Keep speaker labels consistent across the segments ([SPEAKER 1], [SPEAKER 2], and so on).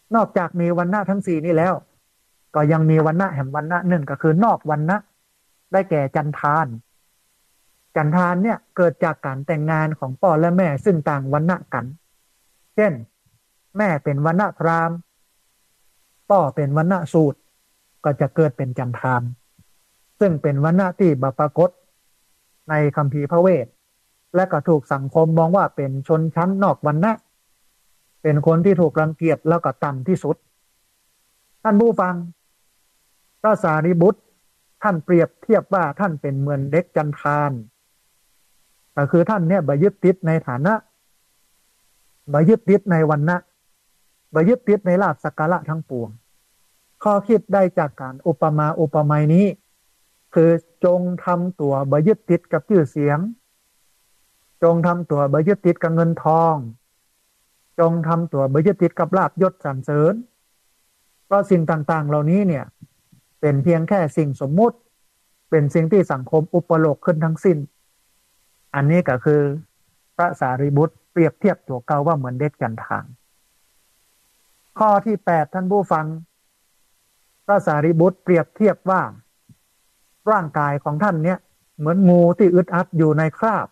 [SPEAKER 1] นอกจากมีวรรณะทั้งสี่นี้แล้วก็ยังมีวรรณะแห่งวรรณะหนึ่งก็คือนอกวรรณะได้แก่จันทานจันทานเนี่ยเกิดจากการแต่งงานของพ่อและแม่ซึ่งต่างวรรณะกันเช่นแม่เป็นวรรณะพราหมณ์พ่อเป็นวรรณะสูตรก็จะเกิดเป็นจันทานซึ่งเป็นวรรณะที่บปรากฏในคัมภีร์พระเวทและก็ถูกสังคมมองว่าเป็นชนชั้นนอกวรรณะเป็นคนที่ถูกรังเกียจแล้วก็ต่ำที่สุดท่านผู้ฟังพระสารีบุตรท่านเปรียบเทียบว่าท่านเป็นเหมือนเด็กจันทานก็คือท่านเนี่ยบ่ยึดติดในฐานะบ่ยึดติดในวรรณะบ่ยึดติดในลาภสักการะทั้งปวงข้อคิดได้จากการอุปมาอุปไมยนี้คือจงทำตัวบ่ยึดติดกับชื่อเสียงจงทำตัวบ่ยึดติดกับเงินทองจงทำตัวบ่ยึดติดกับลาภยศสรรเสริญเพราะสิ่งต่างๆเหล่านี้เนี่ยเป็นเพียงแค่สิ่งสมมุติเป็นสิ่งที่สังคมอุปโลกขึ้นทั้งสิ้นอันนี้ก็คือพระสารีบุตรเปรียบเทียบตัวเก่าว่าเหมือนเด็กจันทานข้อที่8ท่านผู้ฟังพระสารีบุตรเปรียบเทียบว่าร่างกายของท่านเนี่ยเหมือนงูที่อึดอัดอยู่ในคราบ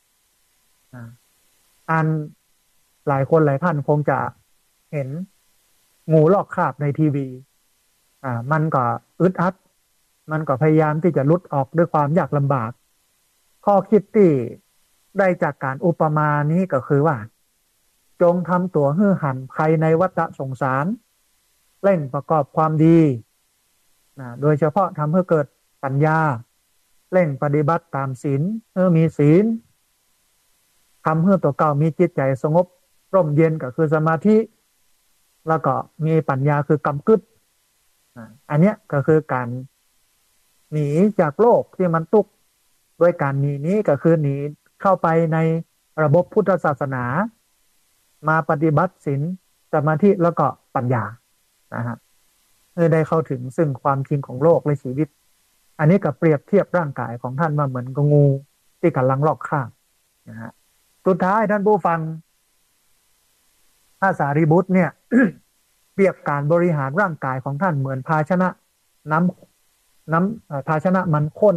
[SPEAKER 1] อันหลายคนหลายท่านคงจะเห็นงูลอกคราบในทีวีมันก็อึดอัดมันก็พยายามที่จะหลุดออกด้วยความยากลำบากข้อคิดที่ได้จากการอุปมานี้ก็คือว่าจงทำตัวให้หันภายในวัฏสงสารเร่งประกอบความดีโดยเฉพาะทำให้เกิดปัญญาเร่งปฏิบัติตามศีลมีศีลทำให้ตัวเก่ามีจิตใจสงบร่มเย็นก็คือสมาธิแล้วก็มีปัญญาคือกำกึดอันเนี้ยก็คือการหนีจากโลกที่มันทุกข์ด้วยการหนีนี้ก็คือหนีเข้าไปในระบบพุทธศาสนามาปฏิบัติศีลสมาธิแล้วก็ปัญญานะฮะเพื่อได้เข้าถึงซึ่งความจริงของโลกและชีวิตอันนี้ก็เปรียบเทียบร่างกายของท่านมาเหมือนกับงูที่กำลังลอกคราบนะฮะสุดท้ายท่านผู้ฟังพระสารีบุตรเนี่ย เปรียบการบริหารร่างกายของท่านเหมือนภาชนะภาชนะมันข้น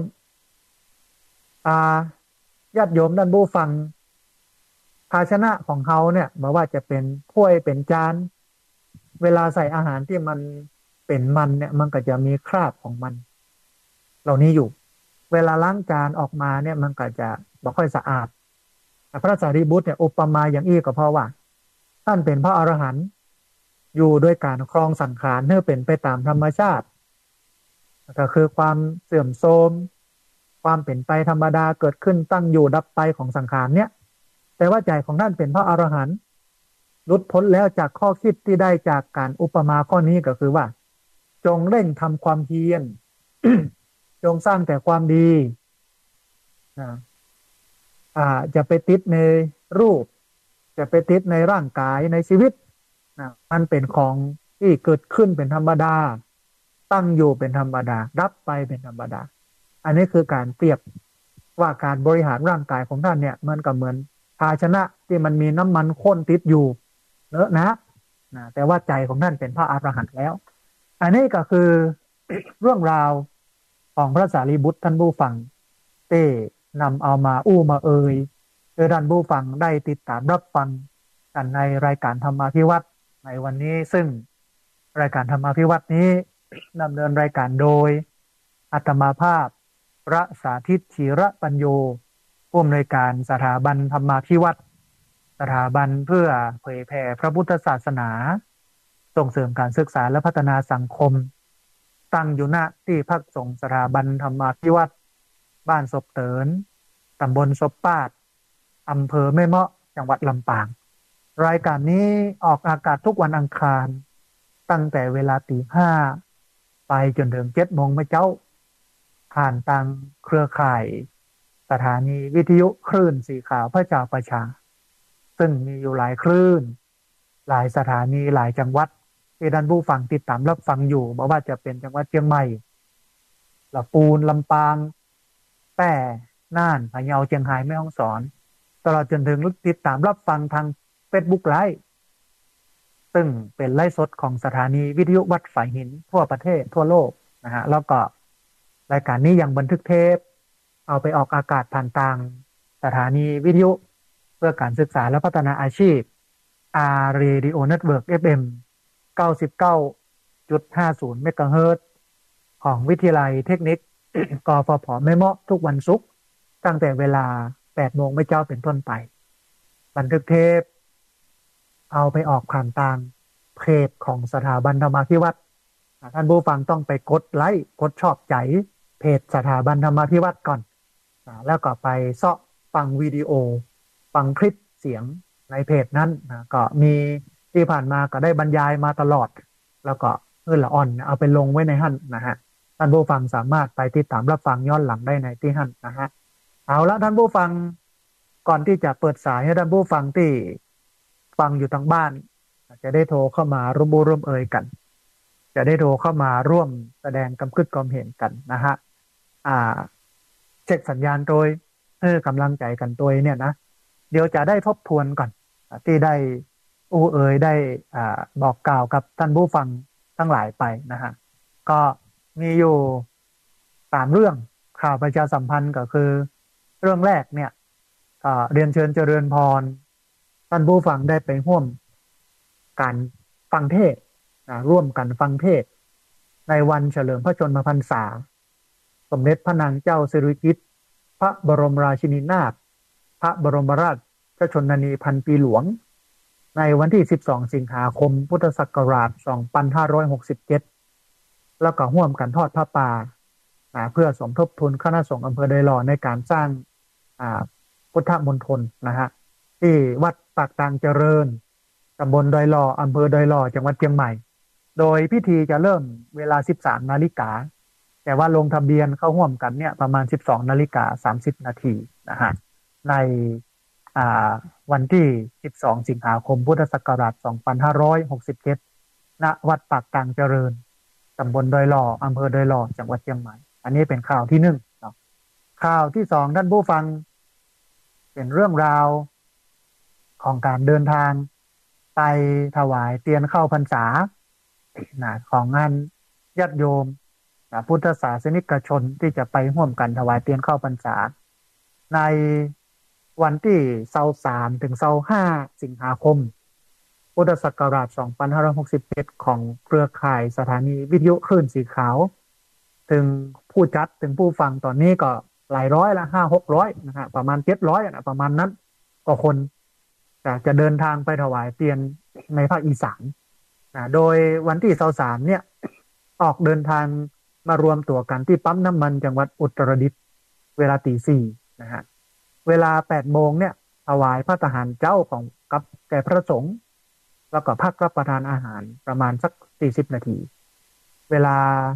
[SPEAKER 1] ญาติโยมท่านผู้ฟังภาชนะของเขาเนี่ยไม่ว่าจะเป็นถ้วยเป็นจานเวลาใส่อาหารที่มันเป็นมันเนี่ยมันก็จะมีคราบของมันเหล่านี้อยู่เวลาล้างจานออกมาเนี่ยมันก็จะไม่ค่อยสะอาดพระสารีบุตรเนี่ยอุปมาอย่างอี้ก็เพราะว่าท่านเป็นพระอรหันต์อยู่ด้วยการครองสังขารเพื่อเป็นไปตามธรรมชาติก็คือความเสื่อมโทรมความเป็นไปธรรมดาเกิดขึ้นตั้งอยู่ดับไปของสังขารเนี่ยแต่ว่าใจของท่านเป็นพระอรหันต์หลุดพ้นแล้วจากข้อคิดที่ได้จากการอุปมาข้อนี้ก็คือว่าจงเร่งทำความเพียร จงสร้างแต่ความดีนะจะไปติดในรูปจะไปติดในร่างกายในชีวิตนะมันเป็นของที่เกิดขึ้นเป็นธรรมดาตั้งอยู่เป็นธรรมดารับไปเป็นธรรมดาอันนี้คือการเปรียบว่าการบริหารร่างกายของท่านเนี่ยมันก็เหมือนภาชนะที่มันมีน้ำมันข้นติดอยู่เลอะนะแต่ว่าใจของท่านเป็นพระอรหันต์แล้วอันนี้ก็คือ เรื่องราวของพระสารีบุตรท่านผู้ฟังเต้นำเอามาอู้มาเพื่อท่านผู้ฟังได้ติดตามรับฟังกันในรายการธรรมาภิวัตน์ในวันนี้ซึ่งรายการธรรมาภิวัตน์นี้ดำเนินรายการโดยอาตมาภาพพระสาธิตธีระปัญโยผู้อำนวยการสถาบันธรรมาภิวัตน์สถาบันเพื่อเผยแผ่พระพุทธศาสนาส่งเสริมการศึกษาและพัฒนาสังคมตั้งอยู่ณที่พักสงฆ์สถาบันธรรมาภิวัตน์บ้านศพเตินตำบลศพปาดอำเภอแม่เมาะจังหวัดลำปางรายการนี้ออกอากาศทุกวันอังคารตั้งแต่เวลาตี 5ไปจนถึง7 โมงเมื่อเจ้าผ่านทางเครือข่ายสถานีวิทยุคลื่นสีขาวพระเจ้าประชาซึ่งมีอยู่หลายคลื่นหลายสถานีหลายจังหวัดที่ท่านผู้ฟังติดตามรับฟังอยู่ไม่ว่าจะเป็นจังหวัดเชียงใหม่ลำพูนลำปางแพร่น่านพะเยาเชียงรายแม่ฮ่องสอนตลอดจนถึงติดตามรับฟังทาง Facebook ไลฟ์ซึ่งเป็นไลฟ์สดของสถานีวิทยุวัดฝายหินทั่วประเทศทั่วโลกนะฮะแล้วก็รายการนี้ยังบันทึกเทปเอาไปออกอากาศผ่านทางสถานีวิทยุเพื่อการศึกษาและพัฒนาอาชีพ R Radio Network FM 99.50เมกะเฮิรตซ์ของวิทยาลัยเทคนิค กฟผแม่เมาะทุกวันศุกร์ตั้งแต่เวลา8โมงไม่เจ้าเป็นต้นไปบันทึกเทปเอาไปออกผ่านทางเพจของสถาบันธรรมาภิวัตน์ท่านผู้ฟังต้องไปกดไลค์กดชอบใจเพจสถาบันธรรมาภิวัตน์ก่อนแล้วก็ไปเสาะฟังวิดีโอฟังคลิปเสียงในเพจนั้นก็มีที่ผ่านมาก็ได้บรรยายมาตลอดแล้วก็ละอ่อนเอาไปลงไว้ในหั่นนะฮะท่านผู้ฟังสามารถไปติดตามรับฟังย้อนหลังได้ในที่หั่นนะฮะเอาละท่านผู้ฟังก่อนที่จะเปิดสายให้ท่านผู้ฟังที่ฟังอยู่ทางบ้านจะได้โทรเข้ามาร่วมบูร่วมเอ่ยกันจะได้โทรเข้ามาร่วมแสดงความคิดความเห็นกันนะฮะเช็คสัญญาณโดยกำลังใจกันตัวเนี่ยนะเดี๋ยวจะได้ทบทวนก่อนที่ได้เอ่ยได้บอกกล่าวกับท่านผู้ฟังทั้งหลายไปนะฮะก็มีอยู่3เรื่องข่าวประชาสัมพันธ์ก็คือเรื่องแรกเนี่ยเรียนเชิญเจริญพรท่านผู้ฟังได้ไปร่วมการฟังเทศร่วมกันฟังเทศในวันเฉลิมพระชนมพรรษาสมเด็จพระนางเจ้าสิริกิติ์พระบรมราชินีนาถพระบรมราชชนนีพันปีหลวงในวันที่12สิงหาคมพุทธศักราช2567แล้วก็ร่วมกันทอดผ้าป่าเพื่อสมทบทุนคณะสงฆ์อำเภอดอยหล่อในการสร้างพุทธมณฑลนะฮะที่วัดปากตางเจริญตำบลดอยหล่ออำเภอดอยหล่อจังหวัดเชียงใหม่โดยพิธีจะเริ่มเวลา 13 นาฬิกาแต่ว่าลงทะเบียนเข้าร่วมกันเนี่ยประมาณ 12 นาฬิกา 30 นาทีนะฮะในวันที่12สิงหาคมพุทธศักราช2567ณวัดปากตางเจริญตำบลดอยหล่ออำเภอดอยหล่อจังหวัดเชียงใหม่อันนี้เป็นข่าวที่1เนาะข่าวที่2ท่านผู้ฟังเป็นเรื่องราวของการเดินทางไปถวายเทียนเข้าพรรษาของงานญาติโยมพุทธศาสนิกชนที่จะไปร่วมกันถวายเทียนเข้าพรรษาในวันที่23ถึง25สิงหาคมพุทธศักราช2561ของเครือข่ายสถานีวิทยุคลื่นสีขาวถึงผู้จัดถึงผู้ฟังตอนนี้ก็หลายร้อยละ500-600นะฮะประมาณ700นะประมาณนั้นก็คนจะเดินทางไปถวายเทียนในภาคอีสานโดยวันที่23เนี่ยออกเดินทางมารวมตัวกันที่ปั๊มน้ำมันจังหวัดอุตรดิตถ์เวลาตี 4นะฮะเวลา8โมงเนี่ยถวายพระทหารเจ้าของกับแก่พระสงฆ์แล้วก็พักรับประทานอาหารประมาณสัก40นาทีเวลา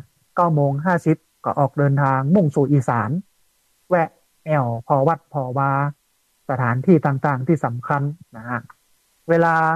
[SPEAKER 1] 9:50ก็ออกเดินทางมุ่งสู่อีสานแวะแอวพอวัดพอวาสถานที่ต่างๆที่สำคัญนะฮะเวลา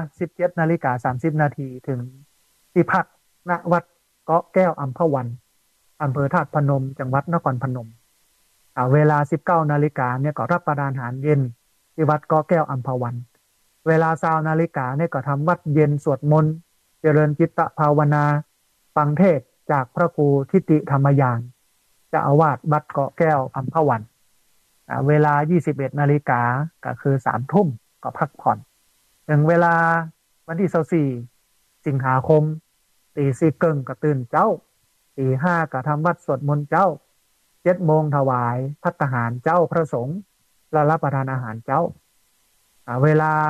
[SPEAKER 1] 17:30 นาทีถึงที่พักณวัดเกาะแก้วอัมพวันอำเภอธาตุพนมจังหวัดนครพนมเวลา 19 นาฬิกาเนี่ยก็รับประทานอาหารเย็นที่วัดเกาะแก้วอัมพวันเวลา 20 นาฬิกาเนี่ยก็ทำวัดเย็นสวดมนต์เจริญจิตภาวนาฟังเทศจากพระครูทิติธรรมยานเจ้าอาวาสวัดเกาะแก้วอัมพวันเวลา 21 นาฬิกาก็คือ3 ทุ่มก็พักผ่อนถึงเวลาวันที่24สิงหาคมตี 4 ครึ่งก็ตื่นเจ้าตี 5ก็ทำวัดสวดมนต์เจ้า7 โมงถวายภัตตาหารเจ้าพระสงฆ์และรับประทานอาหารเจ้าเวลา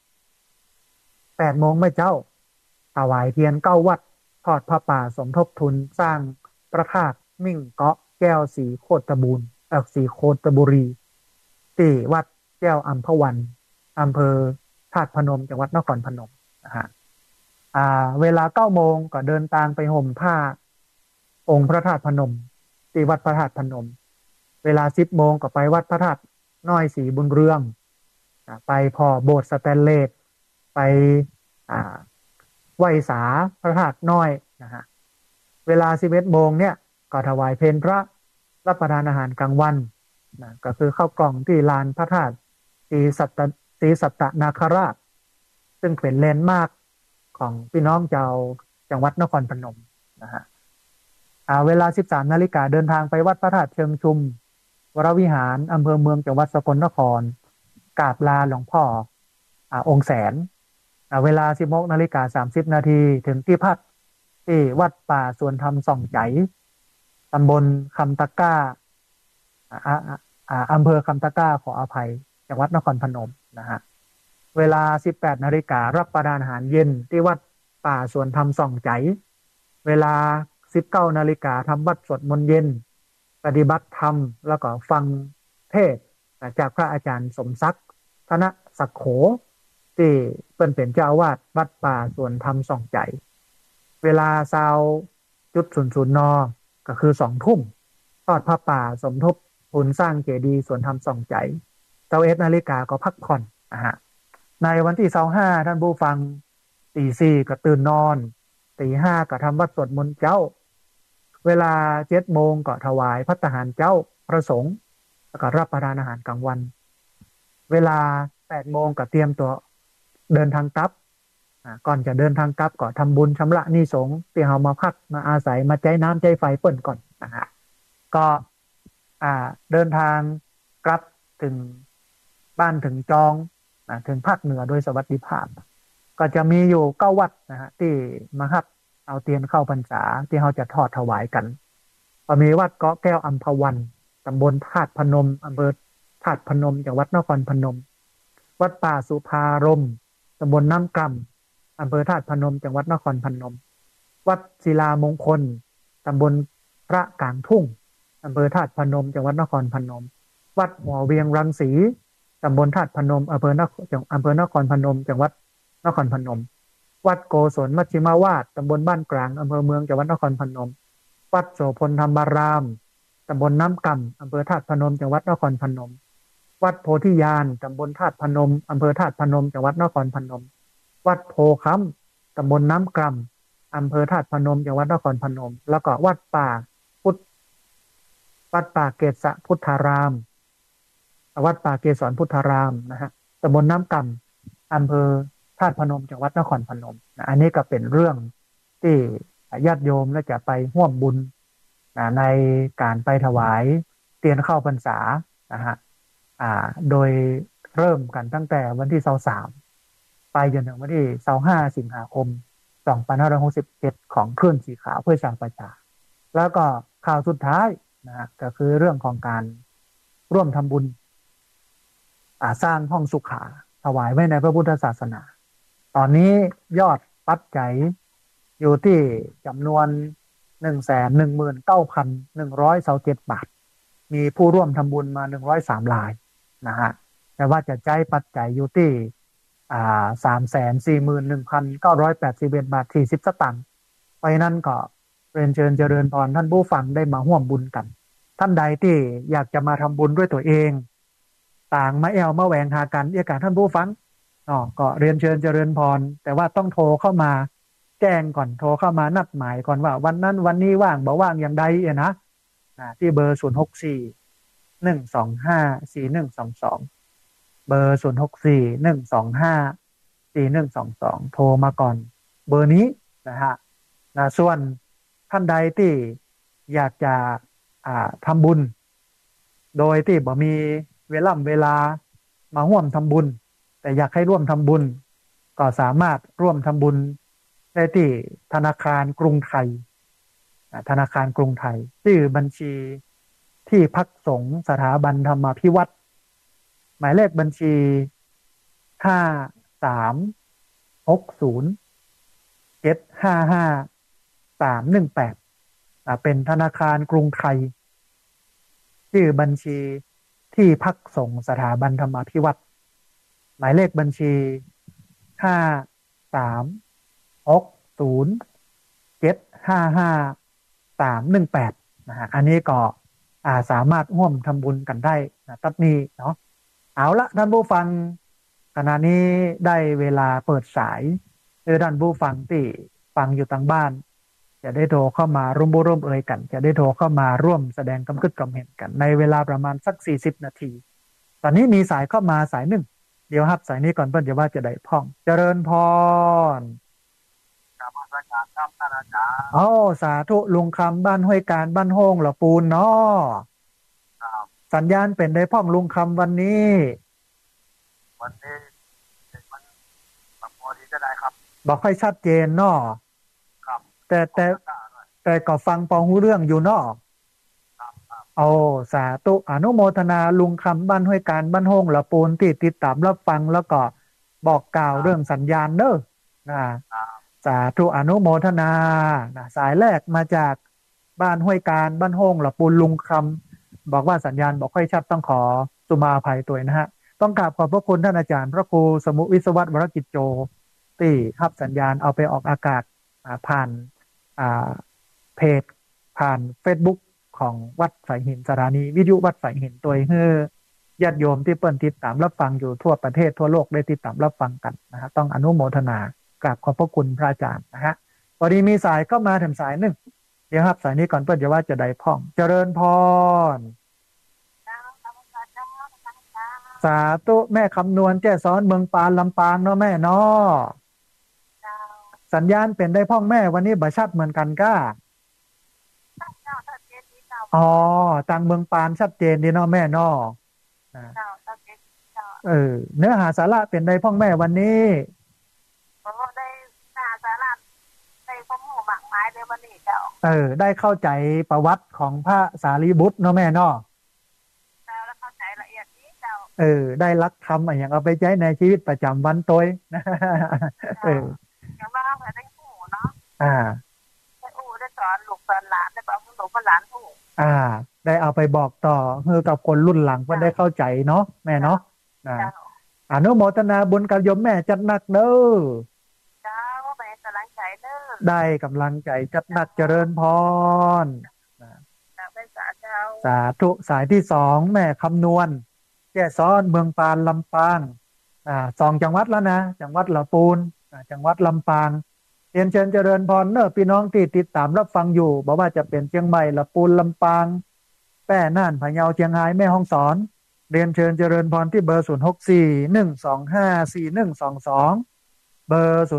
[SPEAKER 1] 8 โมงไม่เจ้าถวายเทียน9 วัดทอดผ้าป่าสมทบทุนสร้างพระธาตุมิ่งเกาะแก้วสีโคตบูรณ์สีโคตบุรีที่วัดแก้วอัมพวันอำเภอธาตุพนมจังหวัดนครพนมนะฮะเวลา9 โมงก็เดินทางไปห่มผ้าองค์พระธาตุพนมที่วัดพระธาตุพนมเวลา 10 โมงก็ไปวัดพระธาตุน้อยศรีบุญเรืองไปพอโบสถ์สแตนเลสไปไหว้สาพระธาตุน้อยนะฮะเวลา 11 โมงเนี่ยก็ถวายเพลพระรับประทานอาหารกลางวันนะก็คือข้าวกล่องที่ลานพระธาตุศรีสัตนาคราชซึ่งเป็นแลนด์มาร์คของพี่น้องชาวจังหวัดนครพนมนะฮะเวลา 13 นาฬิกาเดินทางไปวัดพระธาตุเชิงชุมวรวิหารอำเภอเมืองจังหวัดสกลนครกราบลาหลวงพ่อองค์แสนเวลา 16:30 นาทีถึงที่พักที่วัดป่าสวนธรรมส่องใจตำบลคำตะกร้าอำเภอคำตะกร้าขออภัยจังหวัดนครพนมนะฮะเวลา 18 นาฬิการับประทานอาหารเย็นที่วัดป่าสวนธรรมส่องใจเวลา 19 นาฬิกาทำวัดสวดมนต์เย็นปฏิบัติธรรมแล้วก็ฟังเทศน์จากพระอาจารย์สมศักดิ์ธนศักโขที่เป็นเจ้าอาวาสวัดป่าสวนธรรมส่องใจเวลา20:00 นก็คือ2 ทุ่มทอดผ้าป่าสมทบทุนสร้างเจดีย์สวนธรรมส่องใจ21 นาฬิกาก็พักผ่อนนะฮะในวันที่25ท่านผู้ฟังตี 4ก็ตื่นนอนตี 5ก็ทำวัดสวดมนต์เจ้าเวลา7 โมงก็ถวายภัตตาหารเจ้าพระสงฆ์แล้วก็รับประทานอาหารกลางวันเวลา8 โมงก็เตรียมตัวเดินทางกลับก่อนจะเดินทางกลับก็ทำบุญชำระหนี้สงฆ์ที่เรามาพักมาอาศัยมาใจน้ำใจไฟเปิ่นก่อนนะฮะก็เดินทางกลับถึงบ้านถึงจองถึงภาคเหนือโดยสวัสดิภาพก็จะมีอยู่9 วัดนะฮะที่มาฮับเอาเทียนเข้าพรรษาที่เราจะทอดถวายกันก็มีวัดเกาะแก้วอัมพวันตำบลธาตุพนมอำเภอธาตุพนมจังหวัดนครพนมวัดป่าสุภารมตำบลน้ำกำอำเภอธาตุพนมจังหวัดนครพนมวัดศิลามงคลตำบลพระกลางทุ่งอำเภอธาตุพนมจังหวัดนครพนมวัดหัวเวียงรังสีตำบลธาตุพนมอำเภอนครพนมจังหวัดนครพนมวัดโกศลมัชชิมาวาสตำบลบ้านกลางอำเภอเมืองจังหวัดนครพนมวัดโสพลธรรมารามตำบลน้ำกำอำเภอธาตุพนมจังหวัดนครพนมวัดโพธิญาณตำบลธาตุพนมอำเภอธาตุพนมจังหวัดนครพนมวัดโพค้ำตำบลน้ำกำอำเภอธาตุพนมจังหวัดนครพนมแล้วก็วัดป่าเกศพุทธารามวัดป่าเกศรพุทธารามนะฮะตำบลน้ำกำอำเภอธาตุพนมจังหวัดนครพนมอันนี้ก็เป็นเรื่องที่ญาติโยมและจะไปร่วมบุญในการไปถวายเทียนเข้าพรรษานะฮะโดยเริ่มกันตั้งแต่วันที่23ไปจนถึงวันที่25 สิงหาคม 2567ของคลื่นสีขาวเพื่อชาวประชาแล้วก็ข่าวสุดท้ายนะก็คือเรื่องของการร่วมทำบุญสร้างห้องสุขาถวายไว้ในพระพุทธศาสนาตอนนี้ยอดปัจจัยอยู่ที่จำนวน 119,127 บาทมีผู้ร่วมทำบุญมา103 รายนะฮะแต่ว่าจะใจปัจจัยอยู่ที่341,981 บาท40 สตางค์เพราะนั้นก็เรียนเชิญเจริญพรท่านผู้ฟังได้มาร่วมบุญกันท่านใดที่อยากจะมาทำบุญด้วยตัวเองต่างมาแอวมาแหวงหากันเรียกท่านผู้ฟังก็เรียนเชิญเจริญพรแต่ว่าต้องโทรเข้ามาแจ้งก่อนโทรเข้ามานัดหมายก่อนว่าวันนั้นวันนี้ว่างบ่ว่างอย่างใดนะที่เบอร์064-125-4122เบอร์064-125-4122โทรมาก่อนเบอร์นี้นะฮะส่วนท่านใดที่อยากจะทำบุญโดยที่บ่มีเวลามาร่วมทำบุญแต่อยากให้ร่วมทำบุญก็สามารถร่วมทำบุญได้ที่ธนาคารกรุงไทยชื่อบัญชีที่พักสงฆ์สถาบันธรรมาภิวัตรหมายเลขบัญชี5360755318เป็นธนาคารกรุงไทยชื่อบัญชีที่พักสงฆ์สถาบันธรรมาภิวัตรหมายเลขบัญชี5360755318นะฮะอันนี้ก็สามารถร่วมทำบุญกันได้นะตัดนี้เนาะเอาละท่านผู้ฟังขณะนี้ได้เวลาเปิดสายท่านผู้ฟังที่ฟังอยู่ทางบ้านจะได้โทรเข้ามาร่วมเอ่ยกันจะได้โทรเข้ามาร่วมแสดงความคิดความเห็นกันในเวลาประมาณสัก40 นาทีตอนนี้มีสายเข้ามาสายหนึ่งเดี๋ยวครับสายนี้ก่อนเพื่อนจะว่าจะได้พ่องเจริญพร
[SPEAKER 2] ครับท่านอาจารย์
[SPEAKER 1] อ๋อสาธุลุงคำบ้านห้วยการบ้านโฮงเหล่าปูนเนาะ
[SPEAKER 2] ครับ
[SPEAKER 1] สัญญาณเป็นได้พ่องลุงคำวันนี้
[SPEAKER 2] วันนี้มันพอดีจะได้ครับ
[SPEAKER 1] บอกค่อยชัดเจนเนาะ
[SPEAKER 2] ครับ
[SPEAKER 1] แต่แต่
[SPEAKER 2] ขอบตะกร้าด้วย
[SPEAKER 1] แต่ก็ฟังปองหูเรื่องอยู่เนาะ
[SPEAKER 2] ครับครับ
[SPEAKER 1] โอ้สาธุอนุโมทนาลุงคำบ้านห้วยการบ้านโฮงเหล่าปูนที่ติดตามรับฟังแล้วก็บอกกล่าว
[SPEAKER 2] ครับ
[SPEAKER 1] เรื่องสัญญาณเด้อนะ
[SPEAKER 2] ครับ
[SPEAKER 1] สาธุอนุโมทนานะสายแรกมาจากบ้านห้วยการบ้านโฮงเหล่าปูนลุงคำบอกว่าสัญญาณบอกค่อยชัดต้องขอสุมาภัยตัวนะฮะต้องกราบขอบพระคุณท่านอาจารย์พระครูสมุวิศวัตรวรกิจโจที่รับสัญญาณเอาไปออกอากาศผ่านเพจผ่าน Facebook ของวัดสายหินสถานีวิทยุวัดสายหินตัวเฮือญาติโยมที่เปิ่นติดตามรับฟังอยู่ทั่วประเทศทั่วโลกได้ติดตามรับฟังกันนะฮะต้องอนุโมทนากราบขอบพระคุณพระอาจารย์นะฮะพอดีมีสายเข้ามาถึงสายหนึ่งเดี๋ยวครับสายนี้ก่อนเปิ่นจะว่าจะได้พ่องเจริญพรสาธุแม่คำนวณแจ้ซ้อนเมืองปานลำปางเนาะแม่เนาะสัญญาณเป็นได้พ่องแม่วันนี้บัชัดเหมือนกันก้าอ๋อทางเมืองปานชัดเจนดีเนาะแม่เนาะอ่าเนื้อหาสาระเป็นได้พ่องแม่วันนี้
[SPEAKER 2] ได้หน้าสาราได้ข้อมูลมากมายเลยวันนี้เจ้า
[SPEAKER 1] ได้เข้าใจประวัติของพระสารีบุตรเนาะแม่เนาะ
[SPEAKER 2] แล้วเข้าใจละเอียดนี้เจ้า
[SPEAKER 1] ได้ลักธรรมอะไรอย่างเอาไปใช้ในชีวิตประจำวันตัวนะ เออ
[SPEAKER 2] อย่างว่าแบบได้หูเนาะ
[SPEAKER 1] อ่า
[SPEAKER 2] ได้หูได้สอนลูกสอนหลานได้บอกลูกหลานหู
[SPEAKER 1] อ่าได้เอาไปบอกต่อเพื่อกับคนรุ่นหลังเพื่อได้เข้าใจเนาะแม่เนาะอนุโมทนาบุญกับโยมแม่จัดหนักเด้อ
[SPEAKER 2] เจ้าแม่กำลังใจเด้อ
[SPEAKER 1] ได้กำลังใจจัดหนักเจริญพรสาธุสายที่สองแม่คำนวณแจ้ซ้อนเมืองปานลำปางสองจังหวัดแล้วนะจังหวัดละปูนจังหวัดลำปางเรียนเชิญเจริญพรเนอะพี่น้องที่ติดตามรับฟังอยู่บอกว่าจะเป็นเชียงใหม่ละปูนลำปางแป้น่านพะเยาเชียงรายแม่ฮ่องสอนเรียนเชิญเจริญพรที่เบอร์0641254122เบอร์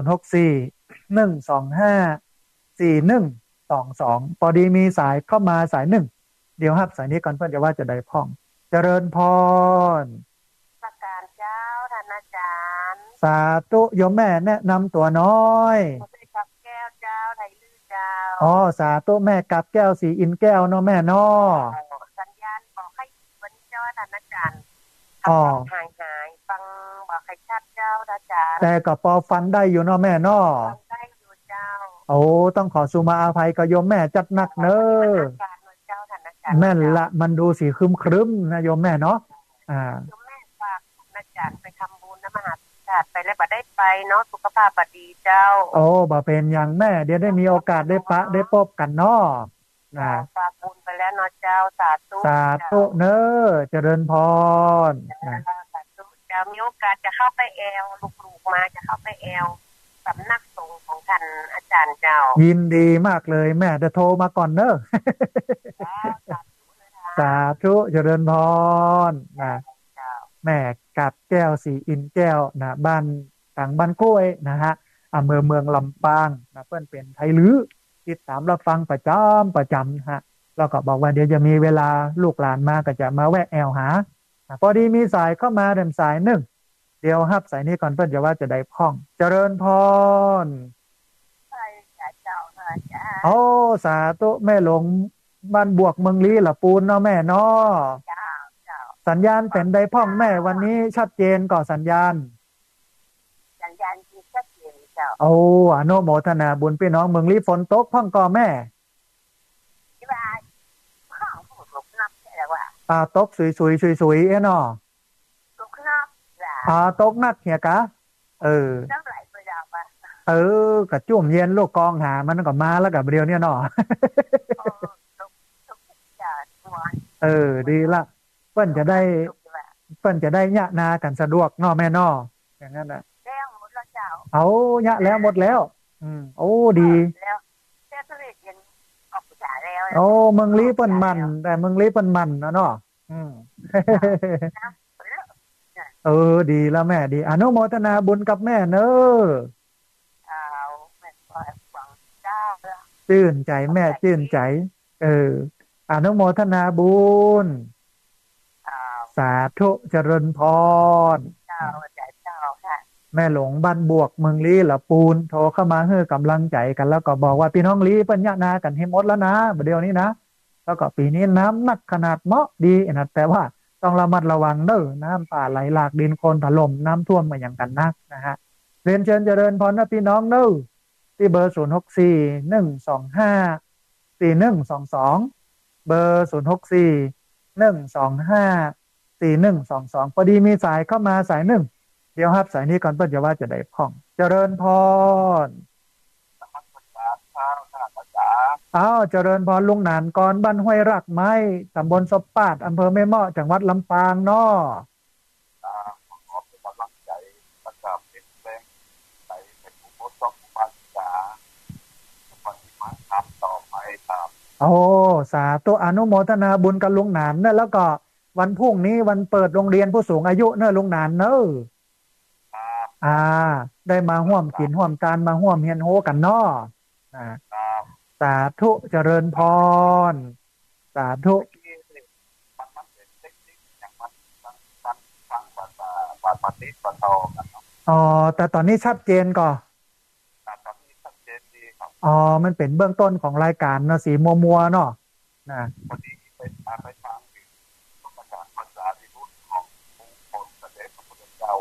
[SPEAKER 1] 0641254122พอดีมีสายเข้ามาสายหนึ่งเดี๋ยวครับสายนี้ก่อนเพื่อนจะว่าจะได้พ่องเจริญพร
[SPEAKER 2] ประการเจ้าท่านอาจารย์
[SPEAKER 1] สาธุโยมแม่แนะนำตัวน้อย
[SPEAKER 2] กับแก้วเจ้าไทยลือเจ้า
[SPEAKER 1] อ๋อสาธุแม่กับแก้วสีอินแก้วเนาะแม่เนาะ
[SPEAKER 2] สัญญาณบอกให้วันนี้เจ้าท่านอาจารย์หายฟังบอกให้ชัดเจ้าอาจารย์
[SPEAKER 1] แต่ก็พอฟังได้อยู่เนาะแม่เนาะ
[SPEAKER 2] ได้อยู่เจ้า
[SPEAKER 1] โอ้ต้องขอสุมาอภัยกับโยมแม่จัดหนักเนอะแม่ละมันดูสีครึ้มนะโยมแม่เนาะ
[SPEAKER 2] โยมแม่ฝากอาจารย์ไปทำบุญนะมหาศาลไปแล้วบ่ได้ไปเนาะสุขภาพบดีเจ้า
[SPEAKER 1] โอ้บ่เป็นอย่างแม่เดี๋ยวได้มีโอกาสได้ปะได้พบกันเนาะ
[SPEAKER 2] ฝากบุญไปแล้วเนาะเจ้าสาธุ
[SPEAKER 1] สาธุเนอะเจริญพร
[SPEAKER 2] สาธุเจ้ามีโอกาสจะเข้าไปแอลลูกๆมาจะเข้าไปแอลสำนักสงฆ์ของท่านอาจารย์เจ้า
[SPEAKER 1] ยินดีมากเลยแม่จะโทรมาก่อนเนอะสาธุเจริญพรนะแม่กับแก้วสีอินแก้วนะบ้านต่างบ้านกล้วยนะฮะเมืองลำปางนะเพื่อนเป็นไทยลื้อติดตามรับฟังประจำฮะแล้วก็บอกว่าเดี๋ยวจะมีเวลาลูกหลานมาก็จะมาแวะแอลหาพอดีมีสายเข้ามาเดินสายหนึ่งเดี๋ยวฮับสายนี้ก่อนเพื่อนจะว่าจะได้พ่องเจริญพรโอ้สาธุแม่หลงบ้านบวกเมืองลี้ละปูนเนาะแม่เนาะสัญญาณเป็นได้พ่องแม่วันนี้ชัดเจนก่อสัญญาณ
[SPEAKER 2] ที่ชัดเจนเจ้า
[SPEAKER 1] โอ้อนุโมทนาบุญพี่น้องเมืองลี้ฝนตกพ่องก่อแม่
[SPEAKER 2] ที่ว่าข้าวผู้ตกนับใช่แล้ว
[SPEAKER 1] ว่าตกสวยเนาะ
[SPEAKER 2] ตกนับ
[SPEAKER 1] ตกนักเหียกะ
[SPEAKER 2] น้ำไหลไปดาวป่ะ
[SPEAKER 1] กระจุ่มเย็นลูกกองหามันก็มาแล้วกับเดียวเนี่ยเนาะดีละเปิ้นจะได้ยะนากันสะดวกเนาะแม่เนาะอย่างนั้นน่ะ
[SPEAKER 2] แล้วหมดแล้วเจ้า
[SPEAKER 1] เอายะแล้วหมดแล้วโอ้ดี
[SPEAKER 2] แล้วเจ้าทะเลเย็นออกจ่าแล้ว
[SPEAKER 1] โอ้เมืองลี้เปิ้นมันแต่เมืองลี้เปิ้นมันนะเนาะดีแล้วแม่ดีอนุโมทนาบุญกับแม่เนอะ
[SPEAKER 2] แม่ขอหวังเจ้า
[SPEAKER 1] ชื่นใจแม่ชื่นใจเอออนุโมทนาบุญสาธุเจริญพร
[SPEAKER 2] เจ้าอาจารย์เจ้าค่ะ
[SPEAKER 1] แม่หลงบ้านบวกเมืองลี้ละปูนโทรเข้ามาให้กำลังใจกันแล้วก็บอกว่าพี่น้องลี้ปัญญานากันให้หมดแล้วนะเดี๋ยวนี้นะแล้วก็ปีนี้น้ำหนักขนาดเหมาะดีนะแต่ว่าต้องระมัดระวังเด้อน้ำป่าไหลหลากดินโคลนถล่มน้ำท่วมมาอย่างกันนักนะฮะเรียนเชิญเจริญพรนะพี่น้องเด้อที่เบอร์0641254122เบอร์0641254122พอดีมีสายเข้ามาสายหนึ่งเดี๋ยวครับสายนี้ก่อนเพื่อจะว่าจะได้พ่องเจริญพรอ้าวเจริญพรลุงหนานก่อนบ้านห้วยรักไม้ตำบลสบปาดอำเภอแม่เมาะจังหวัดลำปางเนาะ
[SPEAKER 3] ขอเป็นกำลังใจประกาศเป็นแรงใจเป็นผู้ปกครองบ้านจ๋าปฏิมาทำต่อไปครับ
[SPEAKER 1] โอ้สาธุอนุโมทนาบุญกับลุงหนานเนอะแล้วก็วันพรุ่งนี้วันเปิดโรงเรียนผู้สูงอายุเนอะลุงหนานเนอะได้มาห่วมกินห่วมจานมาห่วมเฮียนโฮกันเนาะสาธุเจริญพรสาธุอ๋อแต่ตอนนี้ชัดเจนก่อนอ๋อมันเป็นเบื้องต้นของรายการเนาะสีมัวๆเนาะนะ
[SPEAKER 3] พอดีเป็นไปทางประกาศภาษาที่พูดของผู้คนเสด็จพระพุทธเจ้า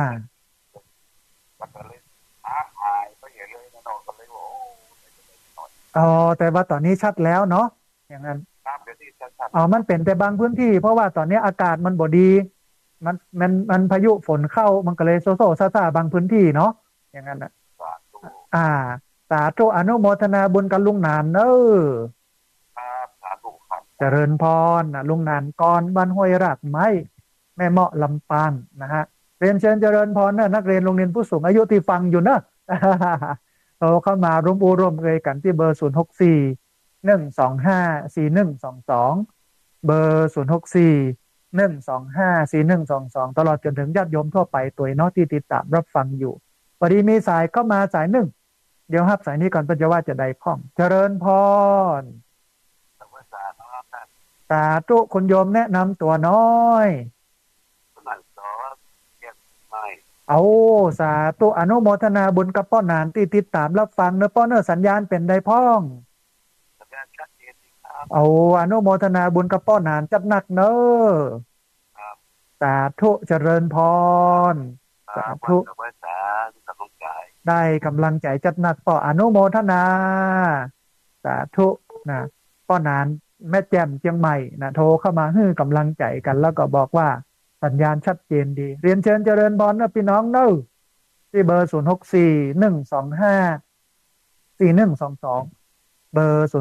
[SPEAKER 3] ก็เลยหายไปเห็นเลยนะน้องก็เลยว่า
[SPEAKER 1] อ๋อแต่ว่าตอนนี้ชัดแล้วเนาะอย่างนั้นอ๋อมันเป็นแต่บางพื้นที่เพราะว่าตอนนี้อากาศมันบ่ดีมันพายุฝนเข้ามันก็เลยโซซ่าบางพื้นที่เนาะอย่างนั้นนะสาธุอนุโมทนาบุญกับลุงหนานเนอะเจริญพรนะลุงหนานก่อนบ้านห้วยรากไม้แม่เมาะลำปางนะฮะเรียนเชิญเจริญพรนะนักเรียนโรงเรียนผู้สูงอายุที่ฟังอยู่นะโทรเข้ามาร่วมเอ่ยกันที่เบอร์0641254122เบอร์0641254122ตลอดจนถึงญาติโยมทั่วไปตัวน้อที่ติดตามรับฟังอยู่พอดีมีสายเข้ามาสายหนึ่งเดี๋ยวครับสายนี้ก่อนเพื่อจะว่าจะได้พ่องเจริญพรสาธุคุณโยมแนะนำตัวน้อยเอาสาธุอนุโมทนาบุญกับป้อนานที่ติดตามรับฟังเนื้อป้อนเนื้อสัญญาณเป็นได้พ่องเอาอนุโมทนาบุญกับป้อนานจัดหนักเนอะสาธุเจริญพรสาธุได้กำลังใจจัดหนักต่ออนุโมทนาสาธุนะป้อนานแม่แจ่มเชียงใหม่นะโทรเข้ามาให้กำลังใจกันแล้วก็บอกว่าสัญญาณชัดเจนดีเรียนเชิญเจริญพรนะพี่น้องเนอะที่เบอร์0641254122เบอร์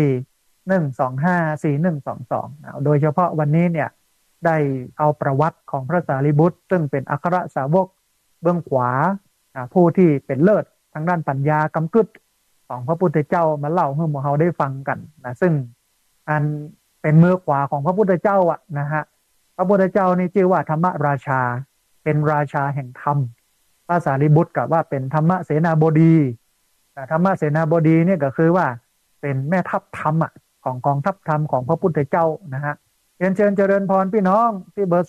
[SPEAKER 1] 0641254122โดยเฉพาะวันนี้เนี่ยได้เอาประวัติของพระสารีบุตรซึ่งเป็นอัครสาวกเบื้องขวาผู้ที่เป็นเลิศทางด้านปัญญากำกึดของพระพุทธเจ้ามาเล่าให้หมู่เฮาได้ฟังกันนะซึ่งอันเป็นมือขวาของพระพุทธเจ้านะฮะพระพุทธเจ้านี่ชื่อว่าธรรมราชาเป็นราชาแห่งธรรมพระสารีบุตรกับว่าเป็นธรรมเสนาบดีธรรมเสนาบดีเนี่ยก็คือว่าเป็นแม่ทัพธรรมของกองทัพธรรมของพระพุทธเจ้านะฮะเรียนเชิญเจริญพรพี่น้องที่เบอร์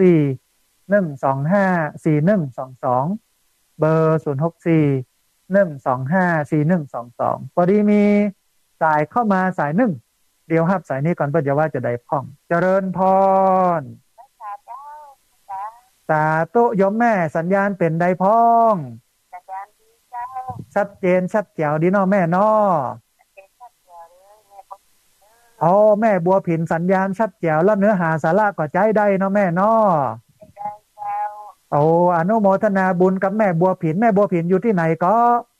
[SPEAKER 1] 0641254122เบอร์0641254122พอดีมีสายเข้ามาสายหนึ่งเดี๋ยวครับสายนี้ก่อนเพื่อจะว่าจะได้พ่องเจริญพรสาธุโยมแม่สัญญาณเป็นได้พ่องชัดเจนชัดแจ๋วดีเนาะแม่เนาะอ๋อแม่บัวผินสัญญาณชัดแจ๋วแล้วเนื้อหาสาระก็ใจได้เนาะแม่เนาะโอ้อนุโมทนาบุญกับแม่บัวผินอยู่ที่ไหนก็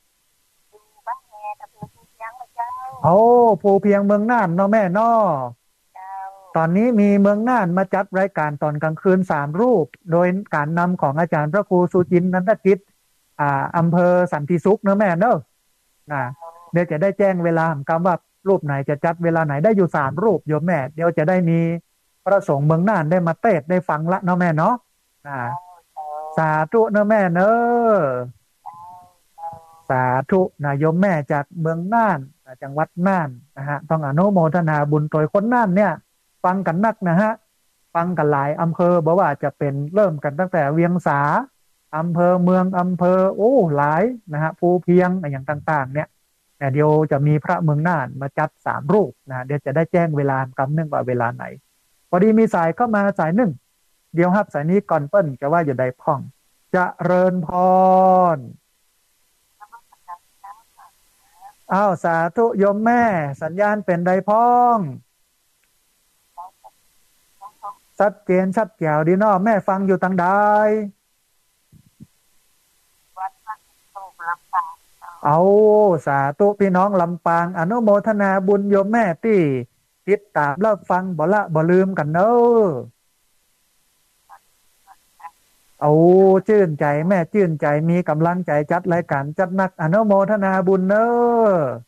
[SPEAKER 1] โอ้ภูเพียงเมืองน่านเนาะแม่เนาะตอนนี้มีเมืองน่านมาจัดรายการตอนกลางคืน3รูปโดยการนำของอาจารย์พระครูสุจินต์นันทกิจอำเภอสันติสุขเนาะแม่เนาะเดี๋ยวจะได้แจ้งเวลาคำว่ารูปไหนจะจัดเวลาไหนได้อยู่3รูปโยมแม่เดี๋ยวจะได้มีพระสงฆ์เมืองน่านได้มาเทศน์ได้ฟังละเนาะแม่เนาะสาธุเนาะแม่เนาะสาธุนายโยมแม่จากเมืองน่านจังหวัดน่านนะฮะต้องอนุโมทนาบุญโดยคนน่านเนี่ยฟังกันนักนะฮะฟังกันหลายอำเภอบอกว่าจะเป็นเริ่มกันตั้งแต่เวียงสาอำเภอเมืองอำเภอโอ้หลายนะฮะภูเพียงอย่างต่างๆเนี่ยแต่เดี๋ยวจะมีพระเมืองน่านมาจัด3 รูปนะเดี๋ยวจะได้แจ้งเวลากำหนึ่งว่าเวลาไหนพอดีมีสายเข้ามาสายหนึ่งเดี๋ยวครับสายนี้ก่อนเปิ้ลจะว่าอยู่ใดพ่องจะเริญพรอ้าวสาธุโยมแม่สัญญาณเป็นใดพ้องชัดเจนชัดแจ๋วดีเนาะแม่ฟังอยู่ทางใดเอาสาธุพี่น้องลำปางอนุโมทนาบุญโยมแม่ที่ติดตามรับฟังบ่ละบ่ลืมกันเนอะเอาชื่นใจแม่ชื่นใจมีกำลังใจจัดรายการจัดนักอนุโมทนาบุญเนอะ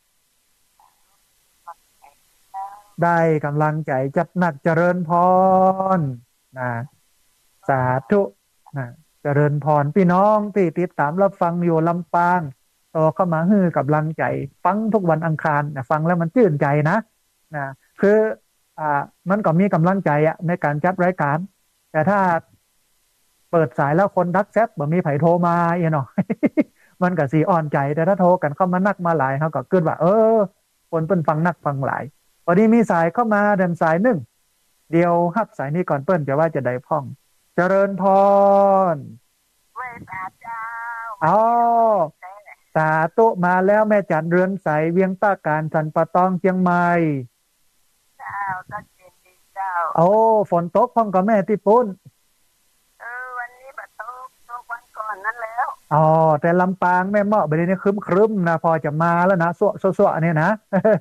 [SPEAKER 1] ได้กำลังใจจัดหนักเจริญพรนะสาธุนะเจริญพรพี่น้องที่ติดตามรับฟังอยู่ลำปางต่อเข้ามาฮือกำลังใจฟังทุกวันอังคารนะฟังแล้วมันชื่นใจนะคือมันก็มีกำลังใจในการจัดรายการแต่ถ้าเปิดสายแล้วคนดักแซบแบบมีไผโทรมาเนาะ มันก็สีอ่อนใจแต่ถ้าโทรกันเข้ามานักมาหลายเขาก็เกิดว่าคนเปิ้นฟังนักฟังหลายพอดีมีสายเข้ามาเดินสายหนึ่งเดียวฮับสายนี้ก่อนเปิ้นจะว่าจะได้พ่องเจริญพร
[SPEAKER 2] เวสาเจ้า
[SPEAKER 1] อ๋อสาธุมาแล้วแม่จันเรือนใสเวียงต้าการสันปะตองเชียงใหม่
[SPEAKER 2] เจ้าก็เจนดีเจ้า
[SPEAKER 1] โอ้ฝนตกพ่องกับแม่ที่ปุ้น
[SPEAKER 2] วันนี้บัดตกวันก่อนนั่นแล้ว
[SPEAKER 1] อ๋อแต่ลำปางแม่เมาะไปนี่ครึ้มนะพอจะมาแล้วนะสั่วเนี่ยนะ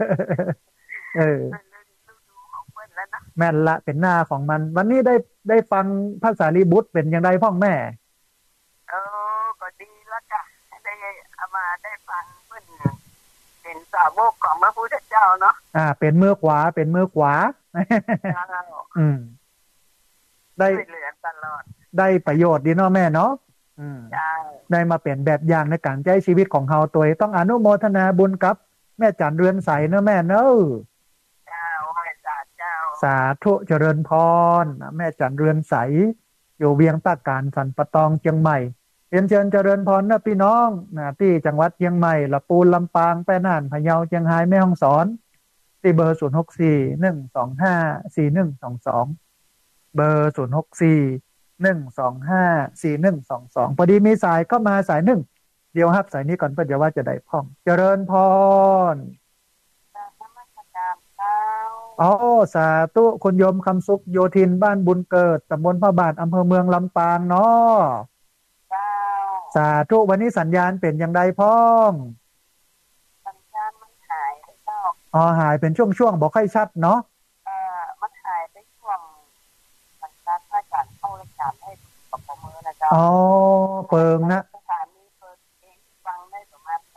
[SPEAKER 1] แม่นละเป็นหน้าของมันวันนี้ได้ฟังภาษาลีบุตรเป็นยังไงพ่องแม่
[SPEAKER 2] ก็ดีแล้วจ้ะได้เอามาได้ฟังเพิ่นเป็นสาวกของพระพุทธเจ้าเนาะ
[SPEAKER 1] เป็นมือขวาได้
[SPEAKER 2] เหลือตลอด
[SPEAKER 1] ได้ประโยชน์ดีเนาะแม่เนาะได้มาเป็นแบบอย่างในการใช้ชีวิตของเฮาตัวต้องอนุโมทนาบุญกับแม่จันเรือนใสเนาะแม่เนาะสาธุเจริญพรแม่จันเรือนใสอยู่เวียงตาการสันปะตองเชียงใหม่เรียนเชิญเจริญพรนะพี่น้องที่จังหวัดเชียงใหม่ละปูนลำปางแป้น่านพะเยาเชียงรายแม่ฮ่องสอนที่เบอร์0641254122เบอร์0641254122พอดีมีสายเข้ามาสายหนึ่งเดี๋ยวครับสายนี้ก่อนเพื่อจะว่าจะได้พ่องเจริญพรอ๋อสาธุคุณโยมคำสุขโยธินบ้านบุญเกิดตำบลพระบาทอำเภอเมืองลำปางเนาะสาธุวันนี้สัญญาณเป็นอย่างไรพ้อง
[SPEAKER 2] สัญญาณมันหายไปเจ้า
[SPEAKER 1] หายเป็นช่วงบอกค่อยชัดเนาะ
[SPEAKER 2] มันหายไปช่วงสัญญาณถ้าการเข้ารายการให้กับประเมินนะเจ้า
[SPEAKER 1] เปิงนะ
[SPEAKER 2] สถานีเปิดเองฟังได้ประมาณ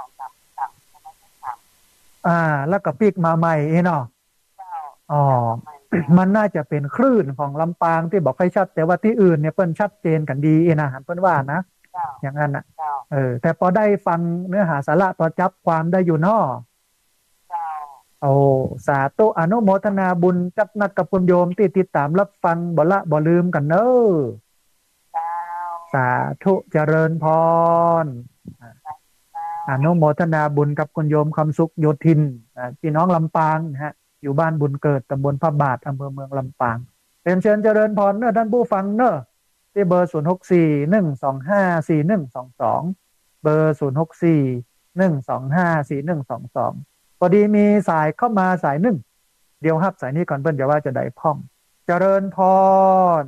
[SPEAKER 2] 2-3
[SPEAKER 1] แล้วก็ปีกมาใหม่เนาะมันน่าจะเป็นคลื่นของลำปางที่บอกให้ชัดแต่ว่าที่อื่นเนี่ยเปิ้นชัดเจนกันดีนะเปิ้นว่านะอย่างนั้นนะแต่พอได้ฟังเนื้อหาสาระพอจับความได้อยู่นอสาธุอนุโมทนาบุญจัดนัดกับคุณโยมที่ติดตามรับฟังบ่ละบ่ลืมกันเนอะสาธุเจริญพรอนุโมทนาบุญกับคุณโยมคำสุขโยธินพี่น้องลำปางนะฮะอยู่บ้านบุญเกิดตำบลพระบาทอำเภอเมืองลำปางเป็นเชิญเจริญพรเนอะท่านผู้ฟังเนอะที่เบอร์0641254122เบอร์0641254122พอดีมีสายเข้ามาสายหนึ่งเดี๋ยวฮับสายนี้ก่อนเพิ่นจะว่าจะได้พ่องเจริญพร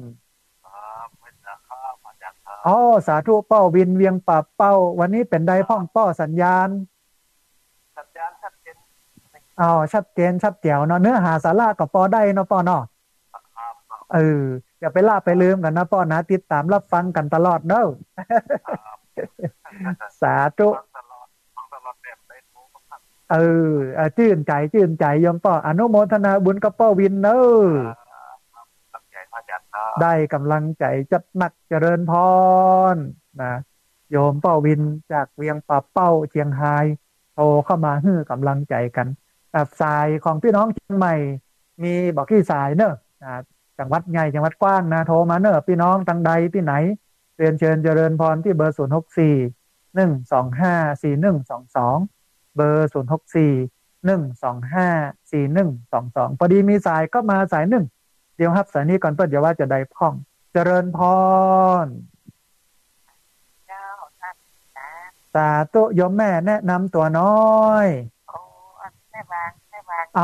[SPEAKER 1] สาธุเป้าวินเวียงป่าเป้าวันนี้เป็นได้พ่องป้อสัญญาณ
[SPEAKER 2] ชัดเจนชัด
[SPEAKER 1] แจ๋วเนาะเนื้อหาสาระก็พอได้เนาะป้อเนาะอย่าไปล่าไปลืมกันนะป้อนะติดตามรับฟังกันตลอดเนอะสาธุชื่นใจยมป้ออนุโมทนาบุญกับป้อวินเนอะได้กำลังใจจัดหนักเจริญพรนะโยมเป้าวินจากเวียงป่าเป้าเชียงรายโทรเข้ามาให้กำลังใจกันสายของพี่น้องเชียงใหม่มีบอกที่สายเนอะจังหวัดใหญ่จังหวัดกว้างนะโทรมาเนอะพี่น้องทางใดที่ไหนเรียนเชิญเจริญพรที่เบอร์064 125 4122เบอร์064 125 4122พอดีมีสายก็มาสายหนึ่งเดี๋ยวครับสายนี้ก่อนเปิดเดี๋ยวว่าจะได้พ่องเจริญพร
[SPEAKER 2] เจ้าท่านนะ
[SPEAKER 1] สาธุโยมแม่แนะนำตัวน้อย
[SPEAKER 2] โอ้แม่บาง
[SPEAKER 1] อ๋อ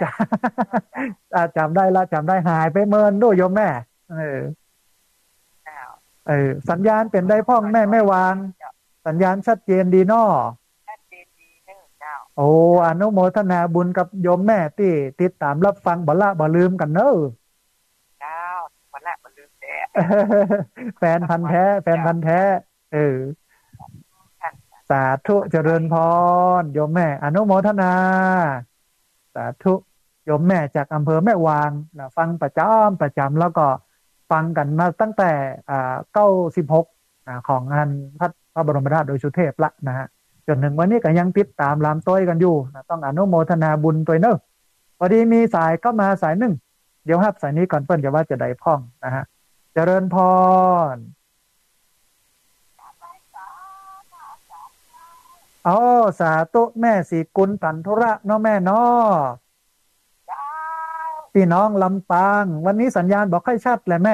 [SPEAKER 1] จำได้ละจำได้หายไปเมินด้วยโยมแม่เออ
[SPEAKER 2] เจ้า
[SPEAKER 1] สัญญาณเป็นได้พ่องแม่ไม่วางสัญญาณชัดเจนดีน้อ
[SPEAKER 2] ชัดเจนดีเจ้า
[SPEAKER 1] โอ้อนุโมทนาบุญกับโยมแม่ที่ติดตามรับฟังบ่ละบ่ลืมกันเนอะ
[SPEAKER 2] เจ้าบ่ละบ่ลืมแท้
[SPEAKER 1] แฟนพันธุ์แท้แฟนพันธุ์แท้สาธุเจริญพรโยมแม่อนุโมทนาสาธุโยมแม่จากอำเภอแม่วางนะฟังประจำแล้วก็ฟังกันมาตั้งแต่96ของงานพระบรมราชโดยสุเทพละนะฮะจนถึงวันนี้ก็ยังติดตามลามต้อยกันอยู่นะต้องอนุโมทนาบุญตัวเนอะพอดีมีสายก็มาสายหนึ่งเดี๋ยวครับสายนี้ก่อนเปิ้ลจะว่าจะได้พ่องนะฮะเจริญพรอ๋อสาธุแม่สีกุลตันธุระเนาะแม่เนาะพี่น้องลำปางวันนี้สัญญาณบอกค่อยชัดเลยแม่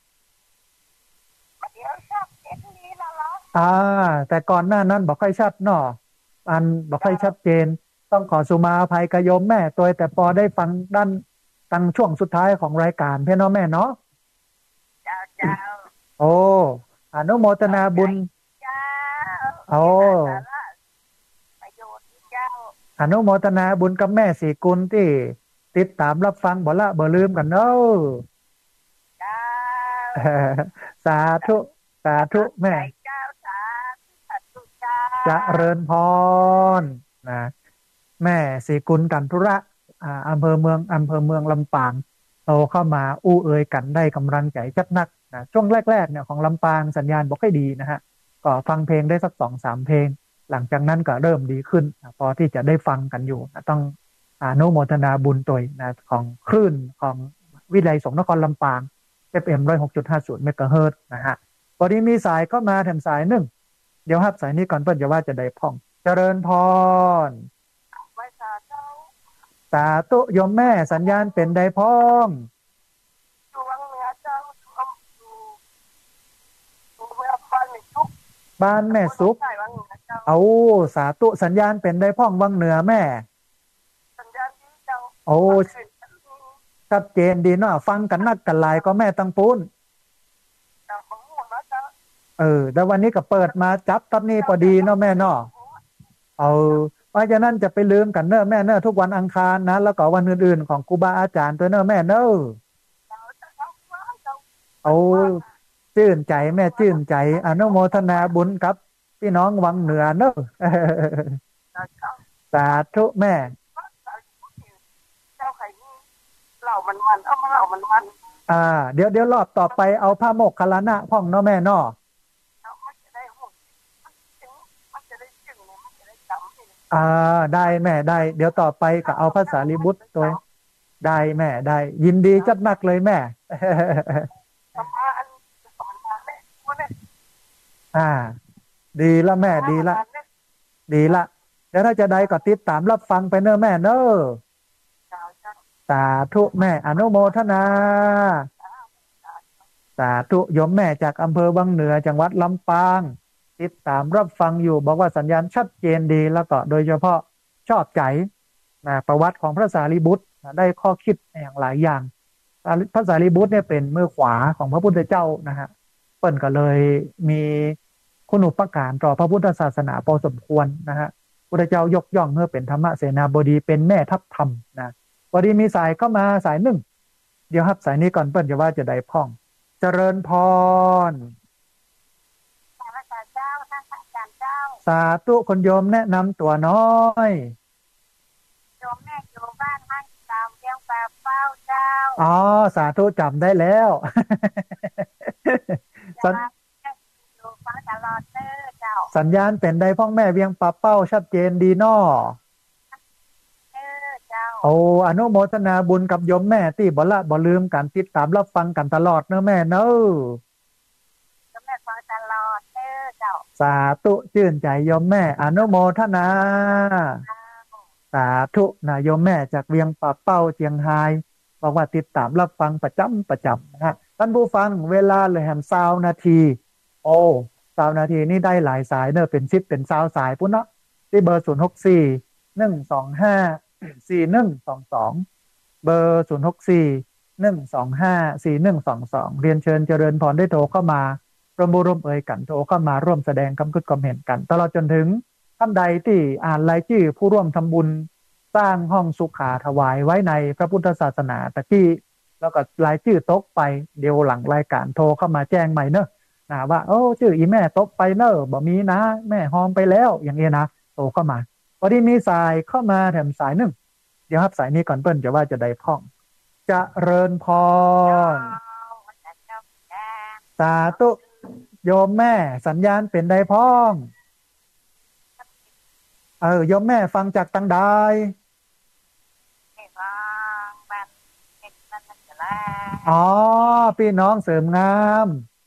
[SPEAKER 2] เดี๋ยวชัดเจนดีแล้วล่
[SPEAKER 1] ะแต่ก่อนหน้านั้นบอกค่อยชัดเนาะอันบอกค่อยชัดเจนต้องขอสุมาอภัยกระยมแม่ตัวแต่พอได้ฟังด้านตั้งช่วงสุดท้ายของรายการเพื่อนเนาะแม่เนาะ
[SPEAKER 2] เจ้า
[SPEAKER 1] โอ้อนุโมทนาบุญโอ้อนุโมทนาบุญกับแม่สีกุลที่ติดตามรับฟังบ่ละบ่ลืมกันเนาะสาธุสาธุแม่จะเริญพรนะแม่สีกุลกันธุระอำเภอเมืองลำปางโตเข้ามาอู้เอ่ยกันได้กำลังใจจัดนักนะช่วงแรกๆเนี่ยของลำปางสัญญาณบอกให้ดีนะฮะก็ฟังเพลงได้สัก2-3เพลงหลังจากนั้นก็เริ่มดีขึ้นนะพอที่จะได้ฟังกันอยู่นะต้องอนุโมทนาบุญตัวนะของคลื่นของวิทยาลัยสงฆ์นครลำปาง FM 106.50 เมกะเฮิรตซ์นะฮะพอดีมีสายก็มาแถมสายหนึ่งเดี๋ยวครับสายนี้ก่อนเพื่อนจะว่าจะได้พ่องเจริญพรสาธุโยมแม่สัญญาณเป็นได้พ้องบ้านแม่ซุปเอาสาธุสัญญาณเป็นได้พ้องวังเหนือแม่โอ้ชัดเจนดีเนาะฟังกันนักกันหลายก็แม่ตังปูนแต่วันนี้ก็เปิดมาจับตอนนี้พอดีเนาะแม่เนาะเพราะฉะนั้นจะไปลืมกันเนอะแม่เนอะทุกวันอังคารนะแล้วก็วันอื่นๆของครูบาอาจารย์ตัวเนอะแม่เนอะชื่นใจแม่ชื่นใจอนุโมทนาบุญกับพี่น้องวังเหนือเนอะสาธุแม่เดี๋ยวรอบต่อไปเอาผ้าโมกขลานะพ่องเนาะแม่เนาะได้แม่ได้เดี๋ยวต่อไปก็เอาภาษาลิบุตรตัวได้แม่ได้ยินดีจัดนักเลยแม่ดีละแม่ดีละเดี๋ยวถ้าจะได้ก็ติดตามรับฟังไปเนอะแม่เนอะสาธุแม่อนุโมทนาสาธุโยมแม่จากอำเภอวังเหนือจังหวัดลำปางติดตามรับฟังอยู่บอกว่าสัญญาณชัดเจนดีแล้วก็โดยเฉพาะชอบใจประวัติของพระสารีบุตรได้ข้อคิดอย่างหลายอย่างพระสารีบุตรเนี่ยเป็นมือขวาของพระพุทธเจ้านะฮะเปิ้นก็เลยมีคุณูปการต่อพระพุทธศาสนาพอสมควรนะฮะพุทธเจ้ายกย่องเมื่อเป็นธรรมเสนาบดีเป็นแม่ทัพธรรมนะพอดีมีสายเข้ามาสายหนึ่งเดี๋ยวครับสายนี้ก่อนเปิ้นจะว่าจะได้พ่องเจริญพรสาธุคนโยมแนะนำตัวน้อย
[SPEAKER 2] โยมแม่อยู่บ้านมั่นตามเลี้ยงปลาเป้าเจ้า
[SPEAKER 1] สาธุจำได้แล้ว
[SPEAKER 2] อยู่ฟังตลอดเ
[SPEAKER 1] สัญญาณเป็นใดพ่องแม่เวียงปะเป้าชัดเจนดีน้อ
[SPEAKER 2] เจ้า
[SPEAKER 1] โอ้อนุโมทนาบุญกับโยมแม่ที่บ่ละบ่ลืมกันติดตามรับฟังกันตลอดเนอะแม่เนอะ
[SPEAKER 2] ก็แม่ฟังตลอดเจ้า
[SPEAKER 1] สาธุชื่นใจโยมแม่อนุโมทนาสาธุนะโยมแม่จากเวียงปะเป้าเจียงไฮ้บอกว่าติดตามรับฟังประจำนะฮะท่านผู้ฟังเวลาเลยแหม20 นาทีโอ้20 นาทีนี่ได้หลายสายเนอะเป็น10เป็น20สายปุ๊นเนาะที่เบอร์0641254122เบอร์0641254122เรียนเชิญเจริญพรได้โทรเข้ามาร่วมเอ่ยกันโทรเข้ามาร่วมแสดงคำคิดความเห็นกันตลอดจนถึงท่านใดที่อ่านรายชื่อผู้ร่วมทำบุญสร้างห้องสุขาถวายไว้ในพระพุทธศาสนาตะกี้แล้วก็รายชื่อตกไปเดี๋ยวหลังรายการโทรเข้ามาแจ้งใหม่เนอะนะว่าโอ้ชื่ออีแม่ตกไปเนอะบ่มีนะแม่ฮองไปแล้วอย่างเงี้ยนะโทรเข้ามาพอดีมีสายเข้ามาแถมสายหนึ่งเดี๋ยวครับสายนี้ก่อนเปิ้ลจะว่าจะได้พ้องจะเริญพรสาธุโยมแม่สัญญาณเป็นใดพ้องโยมแม่ฟังจากตังใดอ๋อพี่น้องเสริมงาม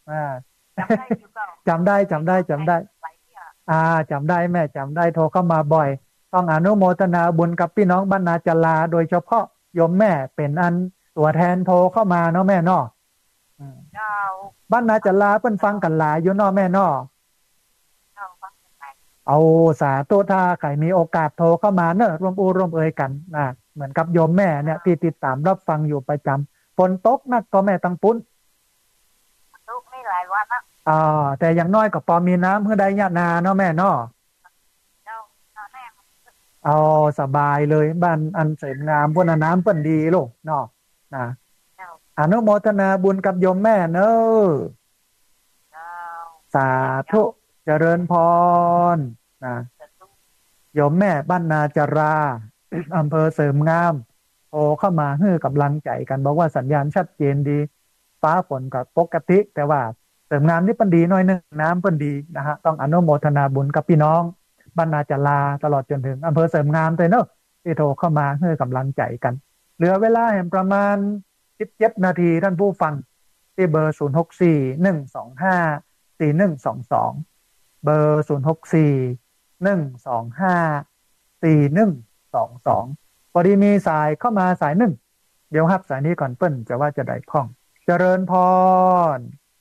[SPEAKER 1] จำได้จำได้จำได้จำได้แม่จำได้โทรเข้ามาบ่อยต้องอนุโมทนาบุญกับพี่น้องบ้านนาจลาโดยเฉพาะโยมแม่เป็นอันตัวแทนโทรเข้ามาเนาะแม่เนาะบ้านนาจลาเพิ่นฟังกันหลายอยู่เนาะแม่เนาะเอาสาธุถ้าใครมีโอกาสโทรเข้ามาเนอะร่วมเอ่ยกันนะเหมือนกับโยมแม่เนี่ยที่ติดตามรับฟังอยู่ประจำฝนตกนักก็แม่ตังปุ้น
[SPEAKER 2] ตกไม่หลายวันนะ
[SPEAKER 1] แต่อย่างน้อยก็พอมีน้ำเพื่อได้ยานาเนาะแม่เนาะเอาสบายเลยบ้านอันเสริมงามพวกน้ำเปิ้นดีลูกเนาะนะอนุโมทนาบุญกับโยมแม่เนอะสาธุเจริญพรนะโยมแม่บ้านนาจาราอำเภอเสริมงามโทรเข้ามาให้กำลังใจกันบอกว่าสัญญาณชัดเจนดีฟ้าฝนก็ปกติแต่ว่าเสริมงามนี่เปิ้นดีหน่อยนึงน้ำเปิ้นดีนะฮะต้องอนุโมทนาบุญกับพี่น้องบ้านนาจาราตลอดจนถึงอำเภอเสริมงามเลยเนอะที่โทรเข้ามาให้กำลังใจกันเหลือเวลาแห่งประมาณ17 นาทีท่านผู้ฟังที่เบอร์0641254122เบอร์0641254122พอดีมีสายเข้ามาสายหนึ่งเดี๋ยวครับสายนี้ก่อนเปิ้ลจะว่าจะได้พ้องเจริญพร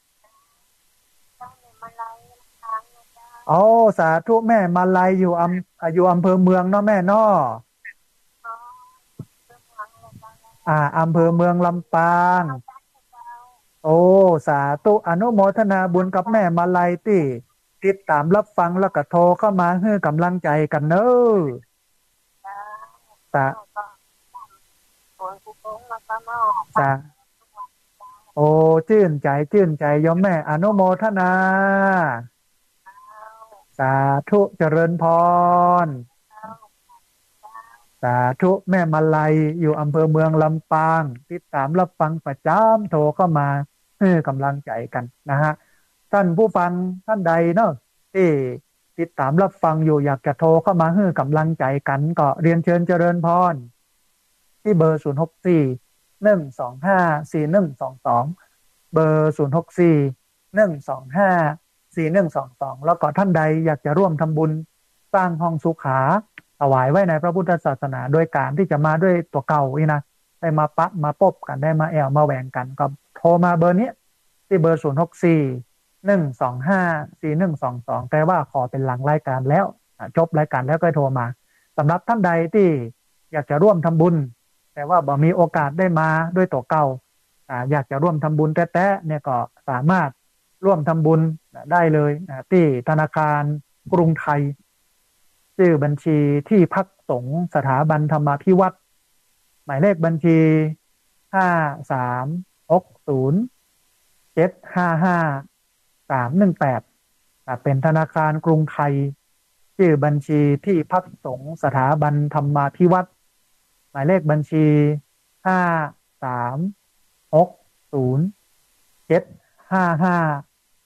[SPEAKER 1] สาธุแม่มาลัยอยู่อำเภอเมืองเนาะแม่เนาะอำเภอเมืองลำปางสาธุอนุโมทนาบุญกับแม่มาลัยที่ติดตามรับฟังแล้วก็โทรเข้ามาให้กำลังใจกันเนอะชื่นใจโยมแม่อนุโมทนาสาธุเจริญพรสาธุแม่มาลัยอยู่อำเภอเมืองลำปางติดตามรับฟังประจำโทรเข้ามาให้กำลังใจกันนะฮะท่านผู้ฟังท่านใดเนาะที่ติดตามรับฟังอยู่อยากจะโทรเข้ามาให้กำลังใจกันก็เรียนเชิญเจริญพรที่เบอร์0641254122เบอร์0641254122แล้วก็ท่านใดอยากจะร่วมทำบุญสร้างห้องสุขาถวายไว้ในพระพุทธศาสนาโดยการที่จะมาด้วยตัวเก่านี่นะได้มาปะมาปบกันได้มาแอลมาแหวงกันก็โทรมาเบอร์นี้ที่เบอร์0641254122แต่ว่าขอเป็นหลังรายการแล้วจบรายการแล้วก็โทรมาสำหรับท่านใดที่อยากจะร่วมทำบุญแต่ว่าบ่มีโอกาสได้มาด้วยตัวเก่าอยากจะร่วมทำบุญแท้ๆเนี่ยก็สามารถร่วมทำบุญได้เลยที่ธนาคารกรุงไทยชื่อบัญชีที่พักสงฆ์สถาบันธรรมาภิวัตรหมายเลขบัญชี5360755318เป็นธนาคารกรุงไทยชื่อบัญชีที่พักสงฆ์สถาบันธรรมาภิวัตรหมายเลขบัญชี5360755318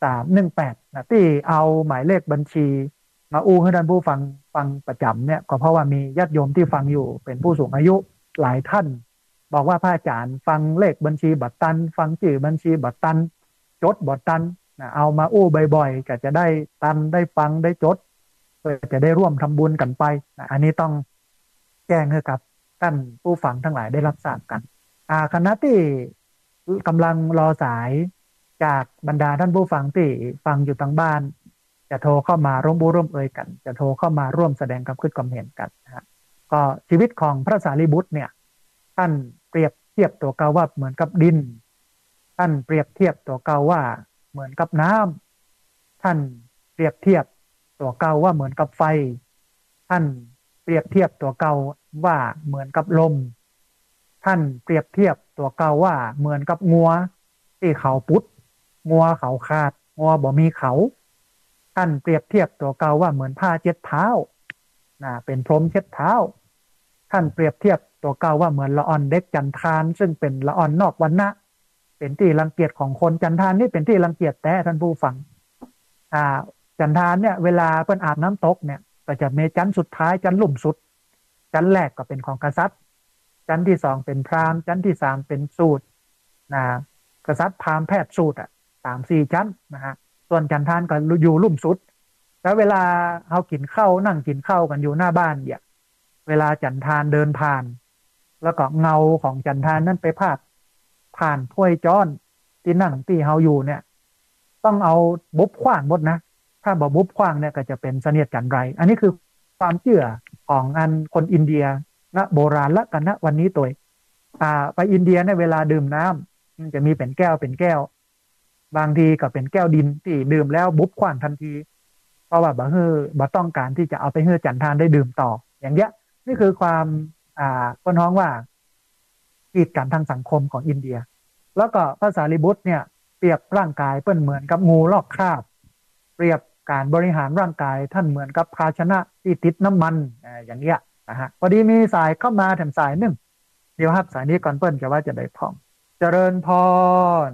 [SPEAKER 1] 0318นะที่เอาหมายเลขบัญชีมาอู้ให้ท่านผู้ฟังประจำเนี่ยก็เพราะว่ามีญาติโยมที่ฟังอยู่เป็นผู้สูงอายุหลายท่านบอกว่าพระอาจารย์ฟังเลขบัญชีบัตรตันฟังชื่อบัญชีบัตรตันจดบัตรตันนะเอามาอู้บ่อยๆก็จะได้ตันได้ฟังได้จดเพื่อจะได้ร่วมทำบุญกันไปนะอันนี้ต้องแจ้งให้กับท่านผู้ฟังทั้งหลายได้รับทราบกันคณะที่กำลังรอสายจากบรรดาท่านผู้ฟังที่ฟังอยู่ทางบ้านจะโทรเข้ามาร่วมบูร่วมเอ่ยกันจะโทรเข้ามาร่วมแสดงความคิดความเห็นกันนะฮะก็ชีวิตของพระสารีบุตรเนี่ยท่านเปรียบเทียบตัวเก่าว่าเหมือนกับดินท่านเปรียบเทียบตัวเก่าว่าเหมือนกับน้ำท่านเปรียบเทียบตัวเก่าว่าเหมือนกับไฟท่านเปรียบเทียบตัวเก่าว่าเหมือนกับลมท่านเปรียบเทียบตัวเก่าว่าเหมือนกับงัวที่เขาปุดงัวเขาขาดงัวบ่มีเขาท่านเปรียบเทียบตัวเก่าว่าเหมือนผ้าเช็ดเท้าเป็นพรมเช็ดเท้าท่านเปรียบเทียบตัวเก่าว่าเหมือนละอ่อนเด็กจันทานซึ่งเป็นละอ่อนนอกวรรณะเป็นที่รังเกียจของคนจันทานนี่เป็นที่รังเกียจแต่ท่านผู้ฟังจันทานเนี่ยเวลาเพิ่นอาบน้ำตกเนี่ยก็จะมีจันสุดท้ายจันลุ่มสุดจันแรกก็เป็นของกษัตริย์จันที่สองเป็นพราหมณ์จันที่สามเป็นสูตรกษัตริย์พราหมณ์แพทย์สูตร3-4จันนะฮะส่วนจันทานก็อยู่ลุ่มสุดแล้วเวลาเขากินข้าวนั่งกินข้าวกันอยู่หน้าบ้านเนี่ยเวลาจันทานเดินผ่านแล้วก็เงาของจันทานนั่นไปผ่านถ้วยจ้อนที่นั่งที่เฮาอยู่เนี่ยต้องเอาบุบขว้างหมดนะถ้าบอกบุบขว้างเนี่ยก็จะเป็นเสนียดจันไรอันนี้คือความเชื่อของคนอินเดียณโบราณและกันณวันนี้ตัวไปอินเดียเนี่ยเวลาดื่มน้ำมันจะมีเป็นแก้วบางทีก็เป็นแก้วดินที่ดื่มแล้วบุบขว้างทันทีเพราะว่าบ่ต้องการที่จะเอาไปให้จันทานได้ดื่มต่ออย่างเงี้ยนี่คือความก็น้องว่ากีดกันทางสังคมของอินเดียแล้วก็พระสารีบุตรเนี่ยเปรียบร่างกายเปิ้นเหมือนกับงูลอกคราบเปรียบการบริหารร่างกายท่านเหมือนกับภาชนะที่ติดน้ำมันอย่างเงี้ยนะฮะพอดีมีสายเข้ามาแถมสายหนึ่งเดี๋ยวครับสายนี้ก่อนเปิ้นจะว่าจะได้พ่องเจริญพร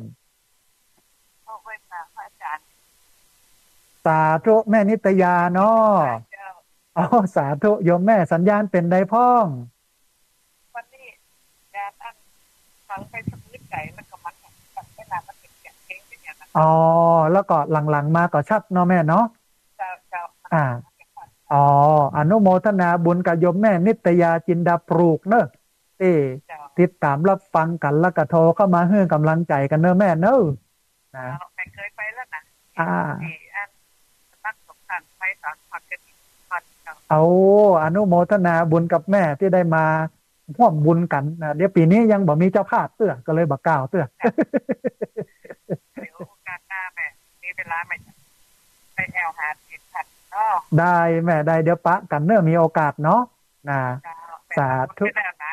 [SPEAKER 1] สาธุแม่นิตยาเนาะสาธุโยมแม่สัญญาณเป็นใดพ่อง
[SPEAKER 2] วันนี้ยาท่านฟังไปสมุนไก่แล้วก็มันกับเวลามันเป็นอย่างเพลงเป็นอย่างนั้น
[SPEAKER 1] แล้วก็หลังๆมาก็ชัดเนาะแม่เนาะ
[SPEAKER 2] เจ้า
[SPEAKER 1] อนุโมทนาบุญกับโยมแม่นิตยาจินดาปลูกเนอะติดตามรับฟังกันแล้วก็โทรเข้ามาให้กำลังใจกันเนอะแม่เนอะนะ
[SPEAKER 2] เคยไปแล้วนะ
[SPEAKER 1] นักสงฆ์ไปตอนพักกันอนุโมทนาบุญกับแม่ที่ได้มาร่วมบุญกันนะเดี๋ยวปีนี้ยังบ่มีเจ้าภาพเตื้อก็เลยบ่กล่าวเตื้อ
[SPEAKER 2] เดี๋ยวโอกาสหน้าแม่มีเวลาไหมไปแอลหาติดขัด
[SPEAKER 1] ได้แม่ได้เดี๋ยวปะกันเนอะมีโอกาสเนาะสาธุ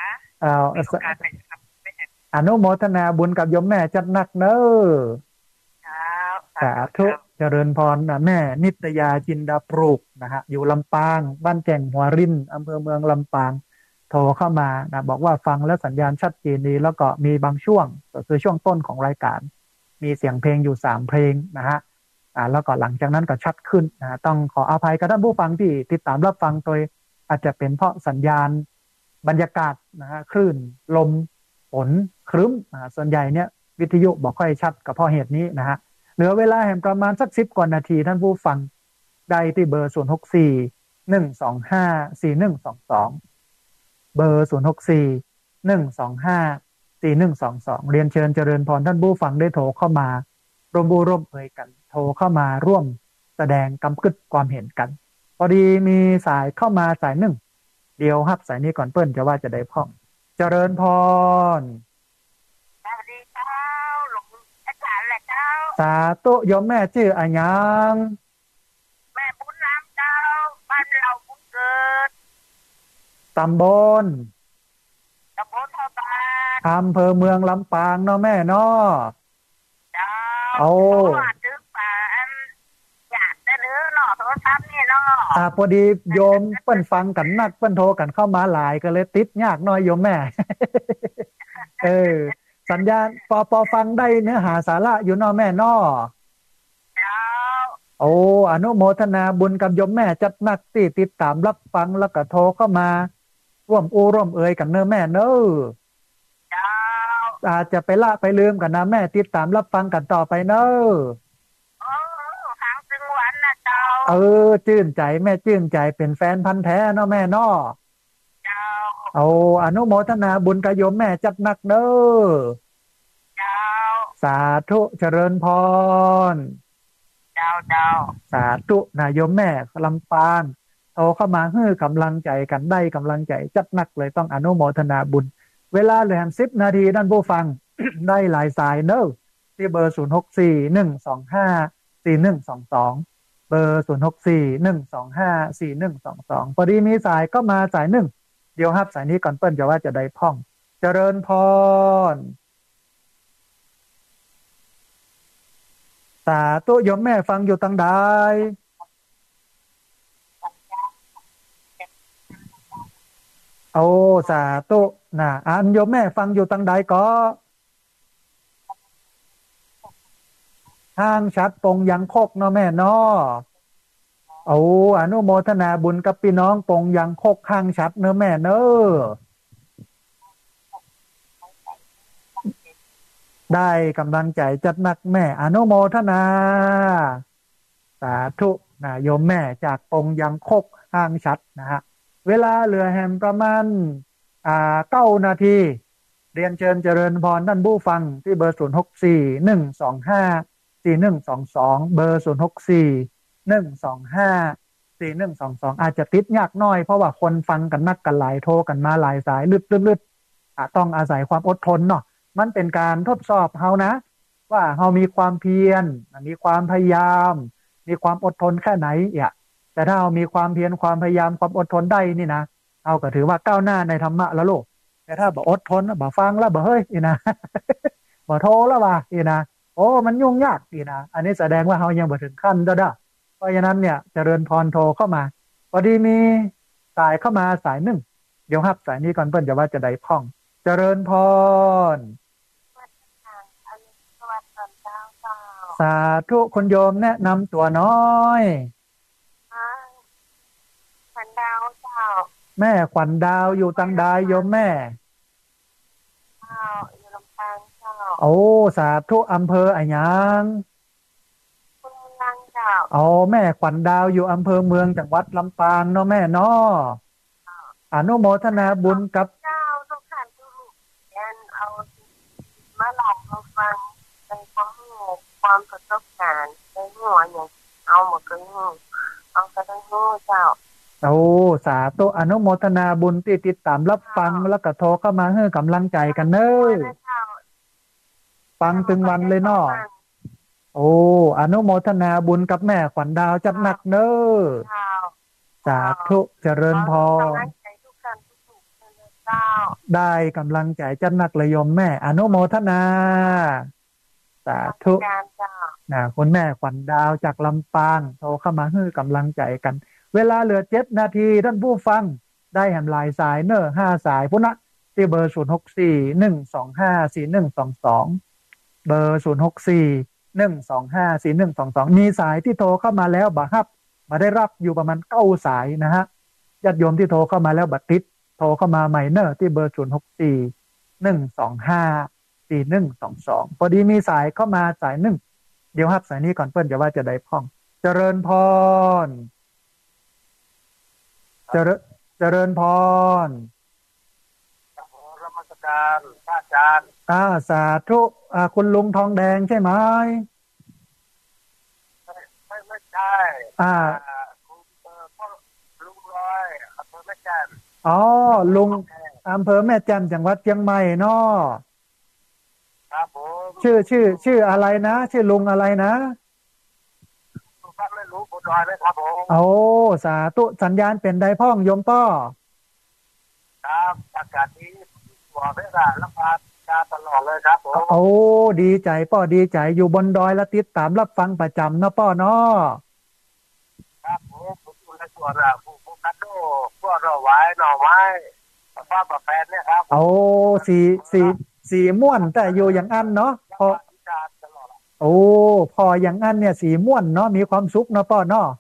[SPEAKER 1] อนุโมทนาบุญกับโยมแม่จัดหนักเนอะสาธุเจริญพรแม่นิตยาจินดาปลูกนะฮะอยู่ลำปางบ้านแก่งหัวรินอำเภอเมืองลำปางโทรเข้ามานะบอกว่าฟังแล้วสัญญาณชัดเจนดีแล้วก็มีบางช่วงก็คือช่วงต้นของรายการมีเสียงเพลงอยู่3เพลงนะฮะแล้วก็หลังจากนั้นก็ชัดขึ้นนะต้องขออภัยกับท่านผู้ฟังที่ติดตามรับฟังโดยอาจจะเป็นเพราะสัญญาณบรรยากาศนะฮะคลื่นลมฝนครึ้มส่วนใหญ่เนี่ยวิทยุบอกค่อยชัดก็เพราะเหตุนี้นะฮะเหลือเวลาแห่งประมาณสัก10 กว่านาทีท่านผู้ฟังได้ที่เบอร์064-125-4122เบอร์064-125-4122เรียนเชิญเจริญพรท่านผู้ฟังได้โทรเข้ามาร่วมเอ่ยกันโทรเข้ามาร่วมแสดงความคิดความเห็นกันพอดีมีสายเข้ามาสายหนึ่งเดียวครับสายนี้ก่อนเปิ้นจะว่าจะได้พ่องเจริญพร
[SPEAKER 2] สวัสดีเจ้าหลวงอาจารย์แหละเจ้า
[SPEAKER 1] สาธุโยมแม่ชื่ออะหยัง
[SPEAKER 2] แม่บุญน้ำเจ้าบ้านเราบุญเกิด
[SPEAKER 1] ตำบล
[SPEAKER 2] ท่าบาน
[SPEAKER 1] อำเภอเมืองลำปางเนาะแม่เนาะ
[SPEAKER 2] เจ้าถึงป่านอยากจะลื้อเนาะโทรศัพท์นี่เนาะ
[SPEAKER 1] พอดีโยมเปิ้นฟังกันนักเปิ้นโทรกันเข้ามาหลายก็เลยติดยากหน่อยโยมแม่สัญญาณปอฟังได้เนื้อหาสาระอยู่เนาะแม่เนาะ
[SPEAKER 2] เจ้า
[SPEAKER 1] โอ้อนุโมทนาบุญกับโยมแม่จัดหนักที่ติดตามรับฟังแล้วก็โทรเข้ามาร่วมอู้ร่วมเอ่ยกันเนอะแม่เนอะ
[SPEAKER 2] เจ้า
[SPEAKER 1] อาจจะไปละไปลืมกันนะแม่ติดตามรับฟังกันต่อไปเนอะ
[SPEAKER 2] โอ้ฟังถึงวันนะเจ้า
[SPEAKER 1] ชื่นใจแม่ชื่นใจเป็นแฟนพันธุ์แท้เนาะแม่เนาะ
[SPEAKER 2] เจ้า
[SPEAKER 1] เอาอนุโมทนาบุญกับโยมแม่จัดหนักเนอะ
[SPEAKER 2] เจ้า
[SPEAKER 1] สาธุเจริญพร
[SPEAKER 2] เจ้าเจ้า
[SPEAKER 1] สาธุนะโยมแม่ลำปางโทรเข้ามาให้กำลังใจกันได้กำลังใจจัดหนักเลยต้องอนุโมทนาบุญเวลาเหลือ10 นาทีด้านผู้ฟัง ได้หลายสายเนอะที่เบอร์0641254122เบอร์0641254122พอดีมีสายก็มาสายหนึ่งเดี๋ยวครับสายนี้ก่อนเปิ้ลจะว่าจะได้พ่องเจริญพรสาธุโยมแม่ฟังอยู่ตังใดโอ้สาธุนะอันโยมแม่ฟังอยู่ตังใดก็ห้างชัดปงยังโคกเนาะแม่เนาะโอ้อนุโมทนาบุญกับพี่น้องปงยังโคกห้างชัดเนอะแม่เนอะได้กำลังใจจัดหนักแม่อนุโมทนาสาธุนะโยมแม่จากปงยังโคกห้างชัดนะฮะเวลาเหลือแฮมประมาณ9 นาทีเรียนเชิญเจริญพรท่านผู้ฟังที่เบอร์0641254122เบอร์0641254122อาจจะติดยากน้อยเพราะว่าคนฟังกันนักกันหลายโทรกันมาหลายสายลึดต้องอาศัยความอดทนเนาะมันเป็นการทดสอบเฮานะว่าเฮามีความเพียรมีความพยายามมีความอดทนแค่ไหนแต่ถ้าเรามีความเพียรความพยายามความอดทนได้นี่นะเอาก็ถือว่าก้าวหน้าในธรรมะแล้วลูกแต่ถ้าบอกอดทนบอกฟังแล้วบอกเฮ้ยนะบอกโทรแล้วว่ะนะโอ้มันยุ่งยากนะอันนี้แสดงว่าเรายังบ่ถึงขั้นด้ะเพราะฉะนั้นเนี่ยเจริญพรโทรเข้ามาพอดีมีสายเข้ามาสายหนึ่งเดี๋ยวครับสายนี้ก่อนเพิ่นจะว่าจะได้พ่องเจริญพรสาธุคุณโยมแนะนำตัวน้อย
[SPEAKER 2] ขวัญดาวเจ้า
[SPEAKER 1] แม่ขวัญดาวอยู่ตังใดโยมแม่
[SPEAKER 2] เจ้าอยู่ลำปางเจ้า
[SPEAKER 1] โอ้สาธุอำเภออะไรยัง
[SPEAKER 2] คุณเมืองเจ้า
[SPEAKER 1] อ๋อแม่ขวัญดาวอยู่อำเภอเมืองจังหวัดลำปางเนาะแม่เนาะอนุโมทนาบุญกับ
[SPEAKER 2] เจ้าทุกท่านทุกท่านเอามาลองมาฟังในความประสบการณ์ในหัวอย่างเอาหมดเลยเอากระทั่งหัวเจ้า
[SPEAKER 1] โอ้สาธุอนุโมทนาบุญที่ติดตามรับฟังแล้วก็โทรเข้ามาให้กำลังใจกันเนอะฟังถึงวันเลยเนาะโอ้อนุโมทนาบุญกับแม่ขวัญดาวจัดหนักเนอะสาธุเจริญพรได้กำลังใจจัดหนักเลยโยมแม่อนุโมทนาสาธุนะคุณแม่ขวัญดาวจากลำปางโทรเข้ามาให้กำลังใจกันเวลาเหลือ7 นาทีท่านผู้ฟังได้แหมหลายสายเนอะ5 สายพุ่นนะที่เบอร์0641254122เบอร์0641254122มีสายที่โทรเข้ามาแล้วบัดฮับมาได้รับอยู่ประมาณ9 สายนะฮะญาติโยมที่โทรเข้ามาแล้วบัดติดโทรเข้ามาใหม่เนอะที่เบอร์0641254122พอดีมีสายเข้ามาสายหนึ่งเดี๋ยวครับสายนี้ก่อนเปิ้ลจะว่าจะได้พ่องเจริญพรเจริญพร
[SPEAKER 3] รมัสการพระอาจารย์
[SPEAKER 1] สาธุคุณลุงทองแดงใช่ไหม
[SPEAKER 3] ไม่ใช่คุณลุงร้อยอำเภอแม่แจ่ม
[SPEAKER 1] อ๋อลุงอำเภอแม่แจ่มจังหวัดเชียงใหม่เนาะ
[SPEAKER 3] ครับผม
[SPEAKER 1] ชื่ออะไรนะชื่อลุงอะไรนะ
[SPEAKER 3] ไม่รู้บนดอยไหมครับผม
[SPEAKER 1] โอ้สาธุสัญญาณเป็นไดพ่องโยมป้อ
[SPEAKER 3] ครับอากาศนี้บอกได้ละรับฟังการตลอดเลยครับผม
[SPEAKER 1] โอ้ดีใจป้อดีใจอยู่บนดอยแล้วติดตามรับฟังประจำนะป้อเนาะ
[SPEAKER 3] ครับผมอยู่ในส่วนผู้คัดโดพวกเราไว้หน่อไม้ฟ้าประแฟนเนี่ยครับ
[SPEAKER 1] โอ้สีม่วนแต่อยู่อย่างอันเนาะพอโอ้พออย่างนั้นเนี่ยสีม่วนเนาะมีความสุขเนาะป้อเนาะ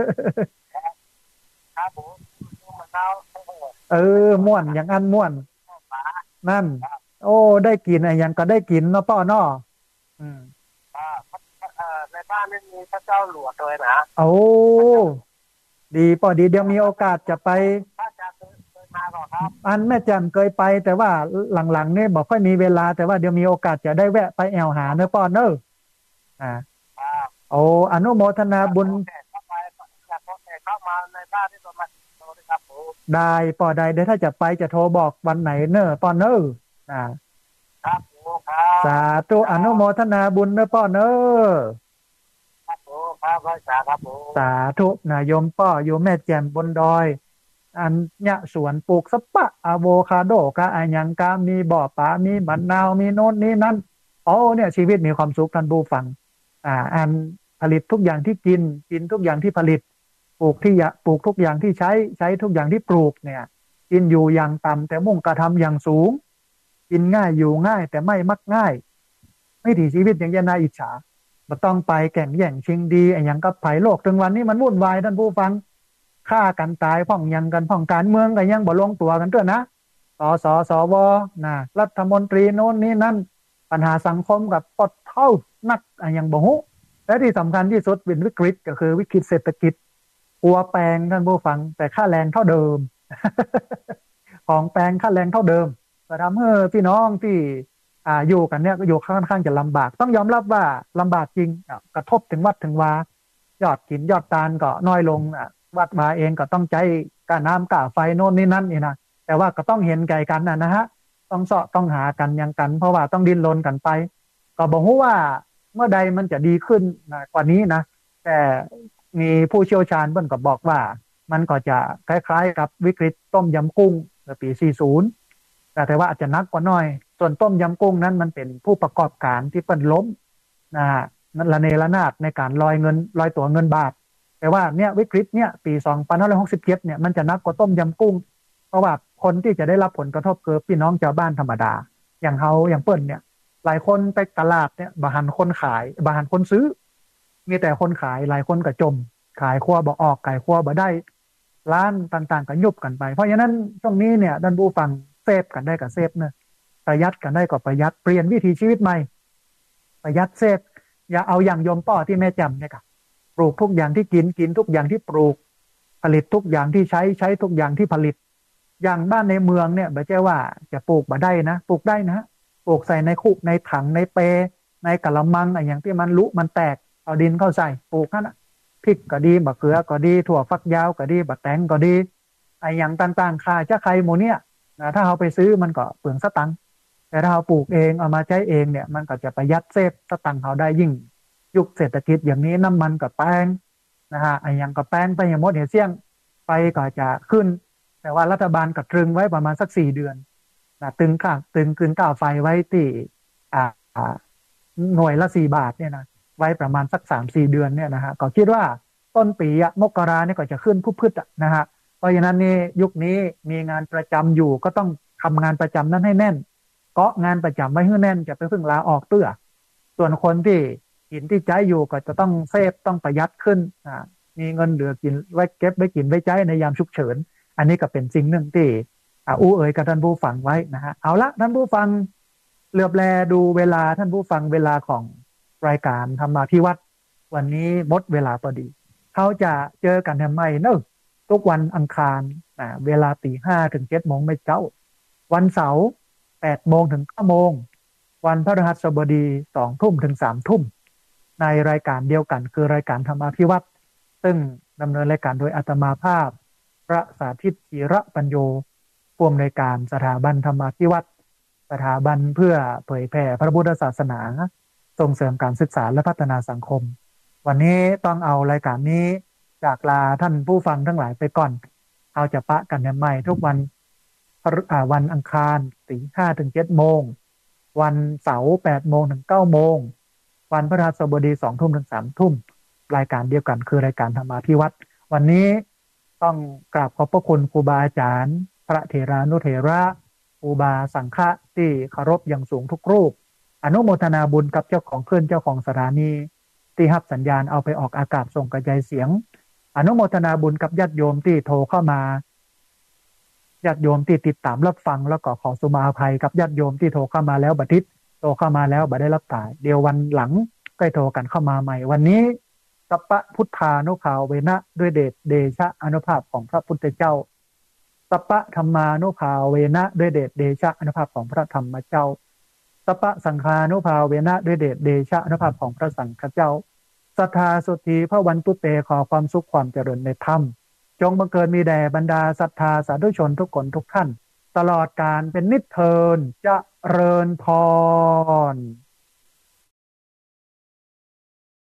[SPEAKER 3] ครับผมดูมาเช้าโอ้โห
[SPEAKER 1] เออม่วนอย่างนั้นม่วนนั่นโอ้ได้กินอะไรอย่างก็ได้กินเนาะป้อเนาะอืม
[SPEAKER 3] อ่าในบ้านไม่มีพระเจ้าหลวงเลยนะ
[SPEAKER 1] โอ้ดีป้อดีเดี๋ยวมีโอกาสจะไป
[SPEAKER 3] พระอาจารย์เคยมาหรอครับ
[SPEAKER 1] อันแม่แจ่มเคยไปแต่ว่าหลังๆเนี่ยบอกค่อยมีเวลาแต่ว่าเดี๋ยวมีโอกาสจะได้แวะไปแอวหาเนอะป้อเนอะอ่าโอ้อนุโมทนาบุญ
[SPEAKER 3] เข้าไปอยากเข้ามาในบ้านที่ประมาณโตเลยครับผม
[SPEAKER 1] ได้ป้อได้เดี๋ยวถ้าจะไปจะโทรบอกวันไหนเนอะป้อเนอะอ่า
[SPEAKER 3] ครับผมครับ
[SPEAKER 1] สาธุอนุโมทนาบุญเนอะป้อเนอะ
[SPEAKER 3] ครับผมครับพระอาจารย์ครับผม
[SPEAKER 1] สาธุนะโยมป้อโยมแม่แจ่มบนดอยอันเนี่ยสวนปลูกสปะอะโวคาโดกะอันยังกามีบ่อปลามีมะนาวมีโน่นนี่นั่นโอ้เนี่ยชีวิตมีความสุขท่านผู้ฟังอันผลิตทุกอย่างที่กินกินทุกอย่างที่ผลิตปลูกที่ปลูกทุกอย่างที่ใช้ทุกอย่างที่ปลูกเนี่ยกินอยู่อย่างต่ำแต่มุ่งกระทำอย่างสูงกินง่ายอยู่ง่ายแต่ไม่มักง่ายไม่ถีชีวิตอย่างยน่าอิจฉา มาต้องไปแข่งแย่งชิงดีไอ้ยังกับไผ่โลกถึงวันนี้มันวุ่นวายท่านผู้ฟังฆ่ากันตายพ่องยังกันพ่องการเมืองกันยังบ่ลงตัวกันด้วยนะสวนะรัฐมนตรีโน่นนี่นั่นปัญหาสังคมกับปดเท่านักไอ้ยังบ่หุและที่สำคัญที่สุดเป็นวิกฤตก็คือวิกฤตเศรษฐกิจปัวแปลงท่านผู้ฟังแต่ค่าแรงเท่าเดิม ของแปลงค่าแรงเท่าเดิมก็ทำให้พี่น้องที่อยู่กันเนี่ยก็อยู่ค่อนข้างจะลำบากต้องยอมรับว่าลำบากจริงกระทบถึงวัดถึงวายอดกินยอดตาลก็น้อยลงวัดวาเองก็ต้องใจกาน้ำกาไฟโน่นนี่นั่นนี่นะแต่ว่าก็ต้องเห็นใจกันนะฮะต้องเสาะต้องหากันยังกันเพราะว่าต้องดิ้นรนกันไปก็บอกว่าเมื่อใดมันจะดีขึ้นนะกว่านี้นะแต่มีผู้เชี่ยวชาญเพิ่นก็บอกว่ามันก็จะคล้ายๆกับวิกฤตต้มยำกุ้งในปี 40แต่ว่าอาจจะนักกว่าน้อยส่วนต้มยำกุ้งนั้นมันเป็นผู้ประกอบการที่เปิ้นล้มนะฮะนั่นระเนระนาดในการลอยตัวเงินบาทแต่ว่าเนี่ยวิกฤตเนี่ยปี2567เนี่ยมันจะนักกว่าต้มยำกุ้งเพราะว่าคนที่จะได้รับผลกระทบคือพี่น้องชาวบ้านธรรมดาอย่างเฮาอย่างเปิ้นเนี่ยหลายคนไปตลาดเนี่ยบ่หันคนขายบ่หันคนซื้อมีแต่คนขายหลายคนก็จมขายครัวบ่ออกขายครัวบ่ได้ร้านต่างๆก็ยุบกันไปเพราะฉะนั้นช่วงนี้เนี่ยท่านผู้ฟังเซฟกันได้กับเซฟเนอะประหยัดกันได้ก็ประหยัดเปลี่ยนวิถีชีวิตใหม่ประหยัดเซฟอย่าเอาอย่างโยมป้อที่แม่จำเนี่ยค่ะปลูกทุกอย่างที่กินทุกอย่างที่ปลูกผลิตทุกอย่างที่ใช้ทุกอย่างที่ผลิตอย่างบ้านในเมืองเนี่ยไม่ใช่ว่าจะปลูกมาได้นะปลูกได้นะปลูกใส่ในคุในถังในเปในกะละมังอะไรอย่างที่มันลุมันแตกเอาดินเข้าใส่ปลูกนั่นนะพริกก็ดีบะเขือก็ดีถั่วฝักยาวก็ดีบะแตงก็ดีไอ้อย่างต่างๆค่าจะใครโมเนี่ยนะถ้าเราไปซื้อมันก็เปลืองสตังค์แต่ถ้าเราปลูกเองเอามาใช้เองเนี่ยมันก็จะประหยัดเซฟสตังค์เขาได้ยิ่งยุคเศรษฐกิจอย่างนี้น้ำมันกับแป้งนะฮะไอ้อย่างกับแป้งไปอย่างมดเหี่ยเสี่ยงไปก็จะขึ้นแต่ว่ารัฐบาลก็ตรึงไว้ประมาณสัก4 เดือนนะตึงคืนค่าไฟไว้ที่อ่าหน่วยละ4 บาทเนี่ยนะไว้ประมาณสัก3-4 เดือนเนี่ยนะฮะก็คิดว่าต้นปีมกราเนี่ยก็จะขึ้นพืชนะฮะเพราะฉะนั้นนี่ยุคนี้มีงานประจำอยู่ก็ต้องทำงานประจำนั้นให้แน่นเกาะงานประจำไว้ให้แน่นจะไปเพิ่งลาออกเตื้อส่วนคนที่กินที่ใช้อยู่ก็จะต้องเซฟต้องประหยัดขึ้นมีเงินเหลือกินไว้เก็บไว้กินไว้ใช้ในยามฉุกเฉินอันนี้ก็เป็นสิ่งหนึ่งที่อู้เอ๋ยกับท่านผู้ฟังไว้นะฮะเอาละท่านผู้ฟังเหลือบแลดูเวลาท่านผู้ฟังเวลาของรายการธรรมาภิวัตรวันนี้หมดเวลาพอดีเขาจะเจอกันทำไมเนอะทุกวันอังคารเวลา5 ถึง 7 โมงไม่เจ้าวันเสาร์8 โมงถึง 9 โมงวันพฤหัสบดี2 ทุ่มถึง 3 ทุ่มในรายการเดียวกันคือรายการธรรมาภิวัตรซึ่งดำเนินรายการโดยอาตมาภาพพระสาธิตจิระปัญโยผู้อำนวยการสถาบันธรรมาภิวัตรสถาบันเพื่อเผยแผ่พระพุทธศาสนาส่งเสริมการศึกษาและพัฒนาสังคมวันนี้ต้องเอารายการนี้จากลาท่านผู้ฟังทั้งหลายไปก่อนเอาจะปะกันใหม่ทุกวันอังคาร5 ถึง 7 โมงวันเสาร์8 โมงถึง 9 โมงวันพฤหัสบดี2 ทุ่มถึง 3 ทุ่มรายการเดียวกันคือรายการธรรมาภิวัตรวันนี้ต้องกราบขอบพระคุณครูบาอาจารย์พระเถรานุเถระครูบาสังฆะที่เคารพอย่างสูงทุกรูปอนุโมทนาบุญกับเจ้าของคลื่นเจ้าของสถานีที่รับสัญญาณเอาไปออกอากาศส่งกระจายเสียงอนุโมทนาบุญกับญาติโยมที่โทรเข้ามาญาติโยมที่ติดตามรับฟังแล้วก็ขอสุมาอภัยกับญาติโยมที่โทรเข้ามาแล้วบัดทิศโทรเข้ามาแล้วบัดได้รับสายเดี๋ยววันหลังก็โทรกันเข้ามาใหม่วันนี้สัพพะพุทธานุภาเวนะด้วยเดชเดชะอานุภาพของพระพุทธเจ้าสัพพะธรรมานุภาเวนะด้วยเดชเดชะอานุภาพของพระธรรมเจ้าสัพพะสังฆานุภาเวนะด้วยเดชเดชะอานุภาพของพระสังฆเจ้าศรัทธาสุทธีพระวันตุเตขอความสุขความเจริญในธรรมจงบังเกิดมีแด่บรรดาศรัทธาสาธุชนทุกคนทุกท่านตลอดการเป็นนิจเทินเจริญพร